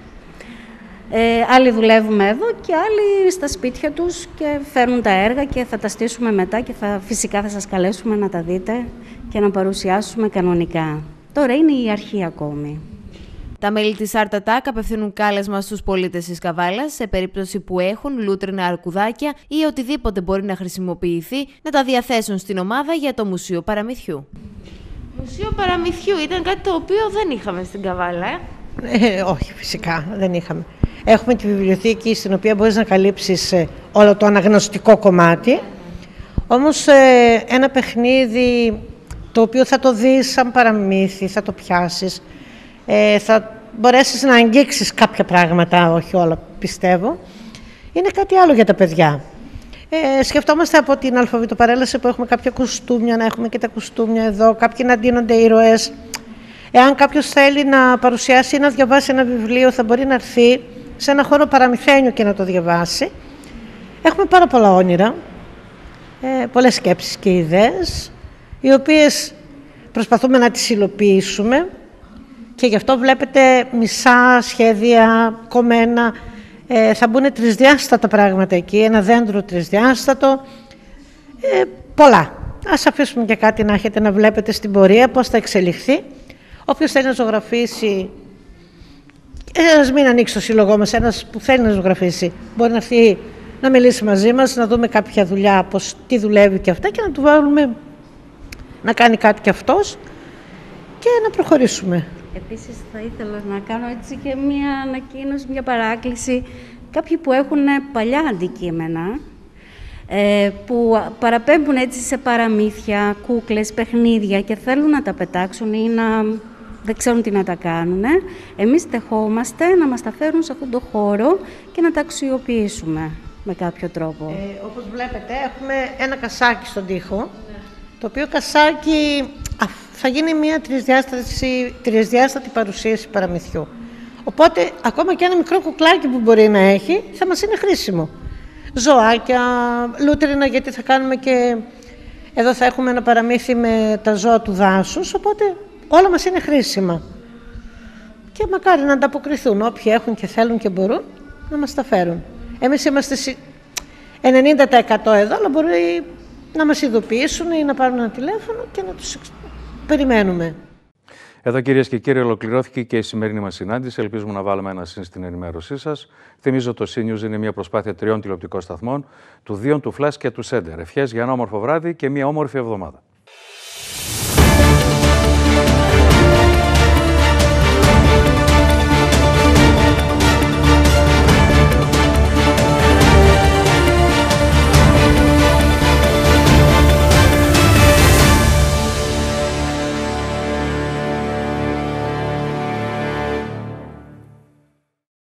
Ε, άλλοι δουλεύουμε εδώ και άλλοι στα σπίτια τους και φέρνουν τα έργα και θα τα στήσουμε μετά και θα, φυσικά θα σας καλέσουμε να τα δείτε και να παρουσιάσουμε κανονικά. Τώρα είναι η αρχή ακόμη. Τα μέλη της Art Attack απευθύνουν κάλεσμα στους πολίτες της Καβάλας σε περίπτωση που έχουν λούτρινα αρκουδάκια ή οτιδήποτε μπορεί να χρησιμοποιηθεί να τα διαθέσουν στην ομάδα για το Μουσείο Παραμυθιού. Μουσείο Παραμυθιού ήταν κάτι το οποίο δεν είχαμε στην Καβάλα, ε? Ε, όχι, φυσικά δεν είχαμε. Έχουμε τη βιβλιοθήκη στην οποία μπορείς να καλύψεις ε, όλο το αναγνωστικό κομμάτι. Όμως ε, ένα παιχνίδι το οποίο θα το δεις σαν παραμύθι, θα το πιάσεις, ε, θα μπορέσεις να αγγίξεις κάποια πράγματα, όχι όλα πιστεύω, είναι κάτι άλλο για τα παιδιά. Ε, σκεφτόμαστε από την αλφαβητοπαρέλαση που έχουμε κάποια κουστούμια, να έχουμε και τα κουστούμια εδώ, κάποιοι να ντύνονται ήρωες. Εάν κάποιος θέλει να παρουσιάσει ή να διαβάσει ένα βιβλίο, θα μπορεί να έρθει σε ένα χώρο παραμυθένιο και να το διαβάσει. Έχουμε πάρα πολλά όνειρα, ε, πολλές σκέψεις και ιδέες, οι οποίες προσπαθούμε να τις υλοποιήσουμε και γι' αυτό βλέπετε μισά σχέδια κομμένα. Ε, θα μπουν τρισδιάστατα πράγματα εκεί, ένα δέντρο τρισδιάστατο, ε, πολλά. Ας αφήσουμε και κάτι να έχετε να βλέπετε στην πορεία πώς θα εξελιχθεί. Όποιος θέλει να ζωγραφίσει, ένας μην ανοίξει το σύλλογό μας, ένας που θέλει να ζωγραφίσει, μπορεί να έρθει να μιλήσει μαζί μας, να δούμε κάποια δουλειά, πώς, τι δουλεύει και αυτά και να του βάλουμε να κάνει κάτι κι αυτός και να προχωρήσουμε. Επίσης θα ήθελα να κάνω έτσι και μία ανακοίνωση, μία παράκληση. Κάποιοι που έχουν παλιά αντικείμενα, ε, που παραπέμπουν έτσι σε παραμύθια, κούκλες, παιχνίδια και θέλουν να τα πετάξουν ή να δεν ξέρουν τι να τα κάνουν, εμείς τεχόμαστε να μας τα φέρουν σε αυτόν τον χώρο και να τα αξιοποιήσουμε με κάποιο τρόπο. Ε, όπως βλέπετε έχουμε ένα κασάκι στον τοίχο, ναι. Το οποίο κασάκι θα γίνει μια τρισδιάστατη, τρισδιάστατη παρουσίαση παραμυθιού. Οπότε ακόμα και ένα μικρό κουκλάκι που μπορεί να έχει θα μας είναι χρήσιμο. Ζωάκια, λούτρινα, γιατί θα κάνουμε και... Εδώ θα έχουμε ένα παραμύθι με τα ζώα του δάσους, οπότε όλα μας είναι χρήσιμα. Και μακάρι να ανταποκριθούν όποιοι έχουν και θέλουν και μπορούν να μας τα φέρουν. Εμείς είμαστε ενενήντα τοις εκατό εδώ, αλλά μπορεί να μας ειδοποιήσουν ή να πάρουν ένα τηλέφωνο και να τους περιμένουμε. Εδώ, κυρίες και κύριοι, ολοκληρώθηκε και η σημερινή μας συνάντηση. Ελπίζουμε να βάλουμε ένα συν στην ενημέρωσή σας. Θυμίζω το C-News είναι μια προσπάθεια τριών τηλεοπτικών σταθμών, του Δίον, του Flash και του Σέντερ. Ευχές για ένα όμορφο βράδυ και μια όμορφη εβδομάδα.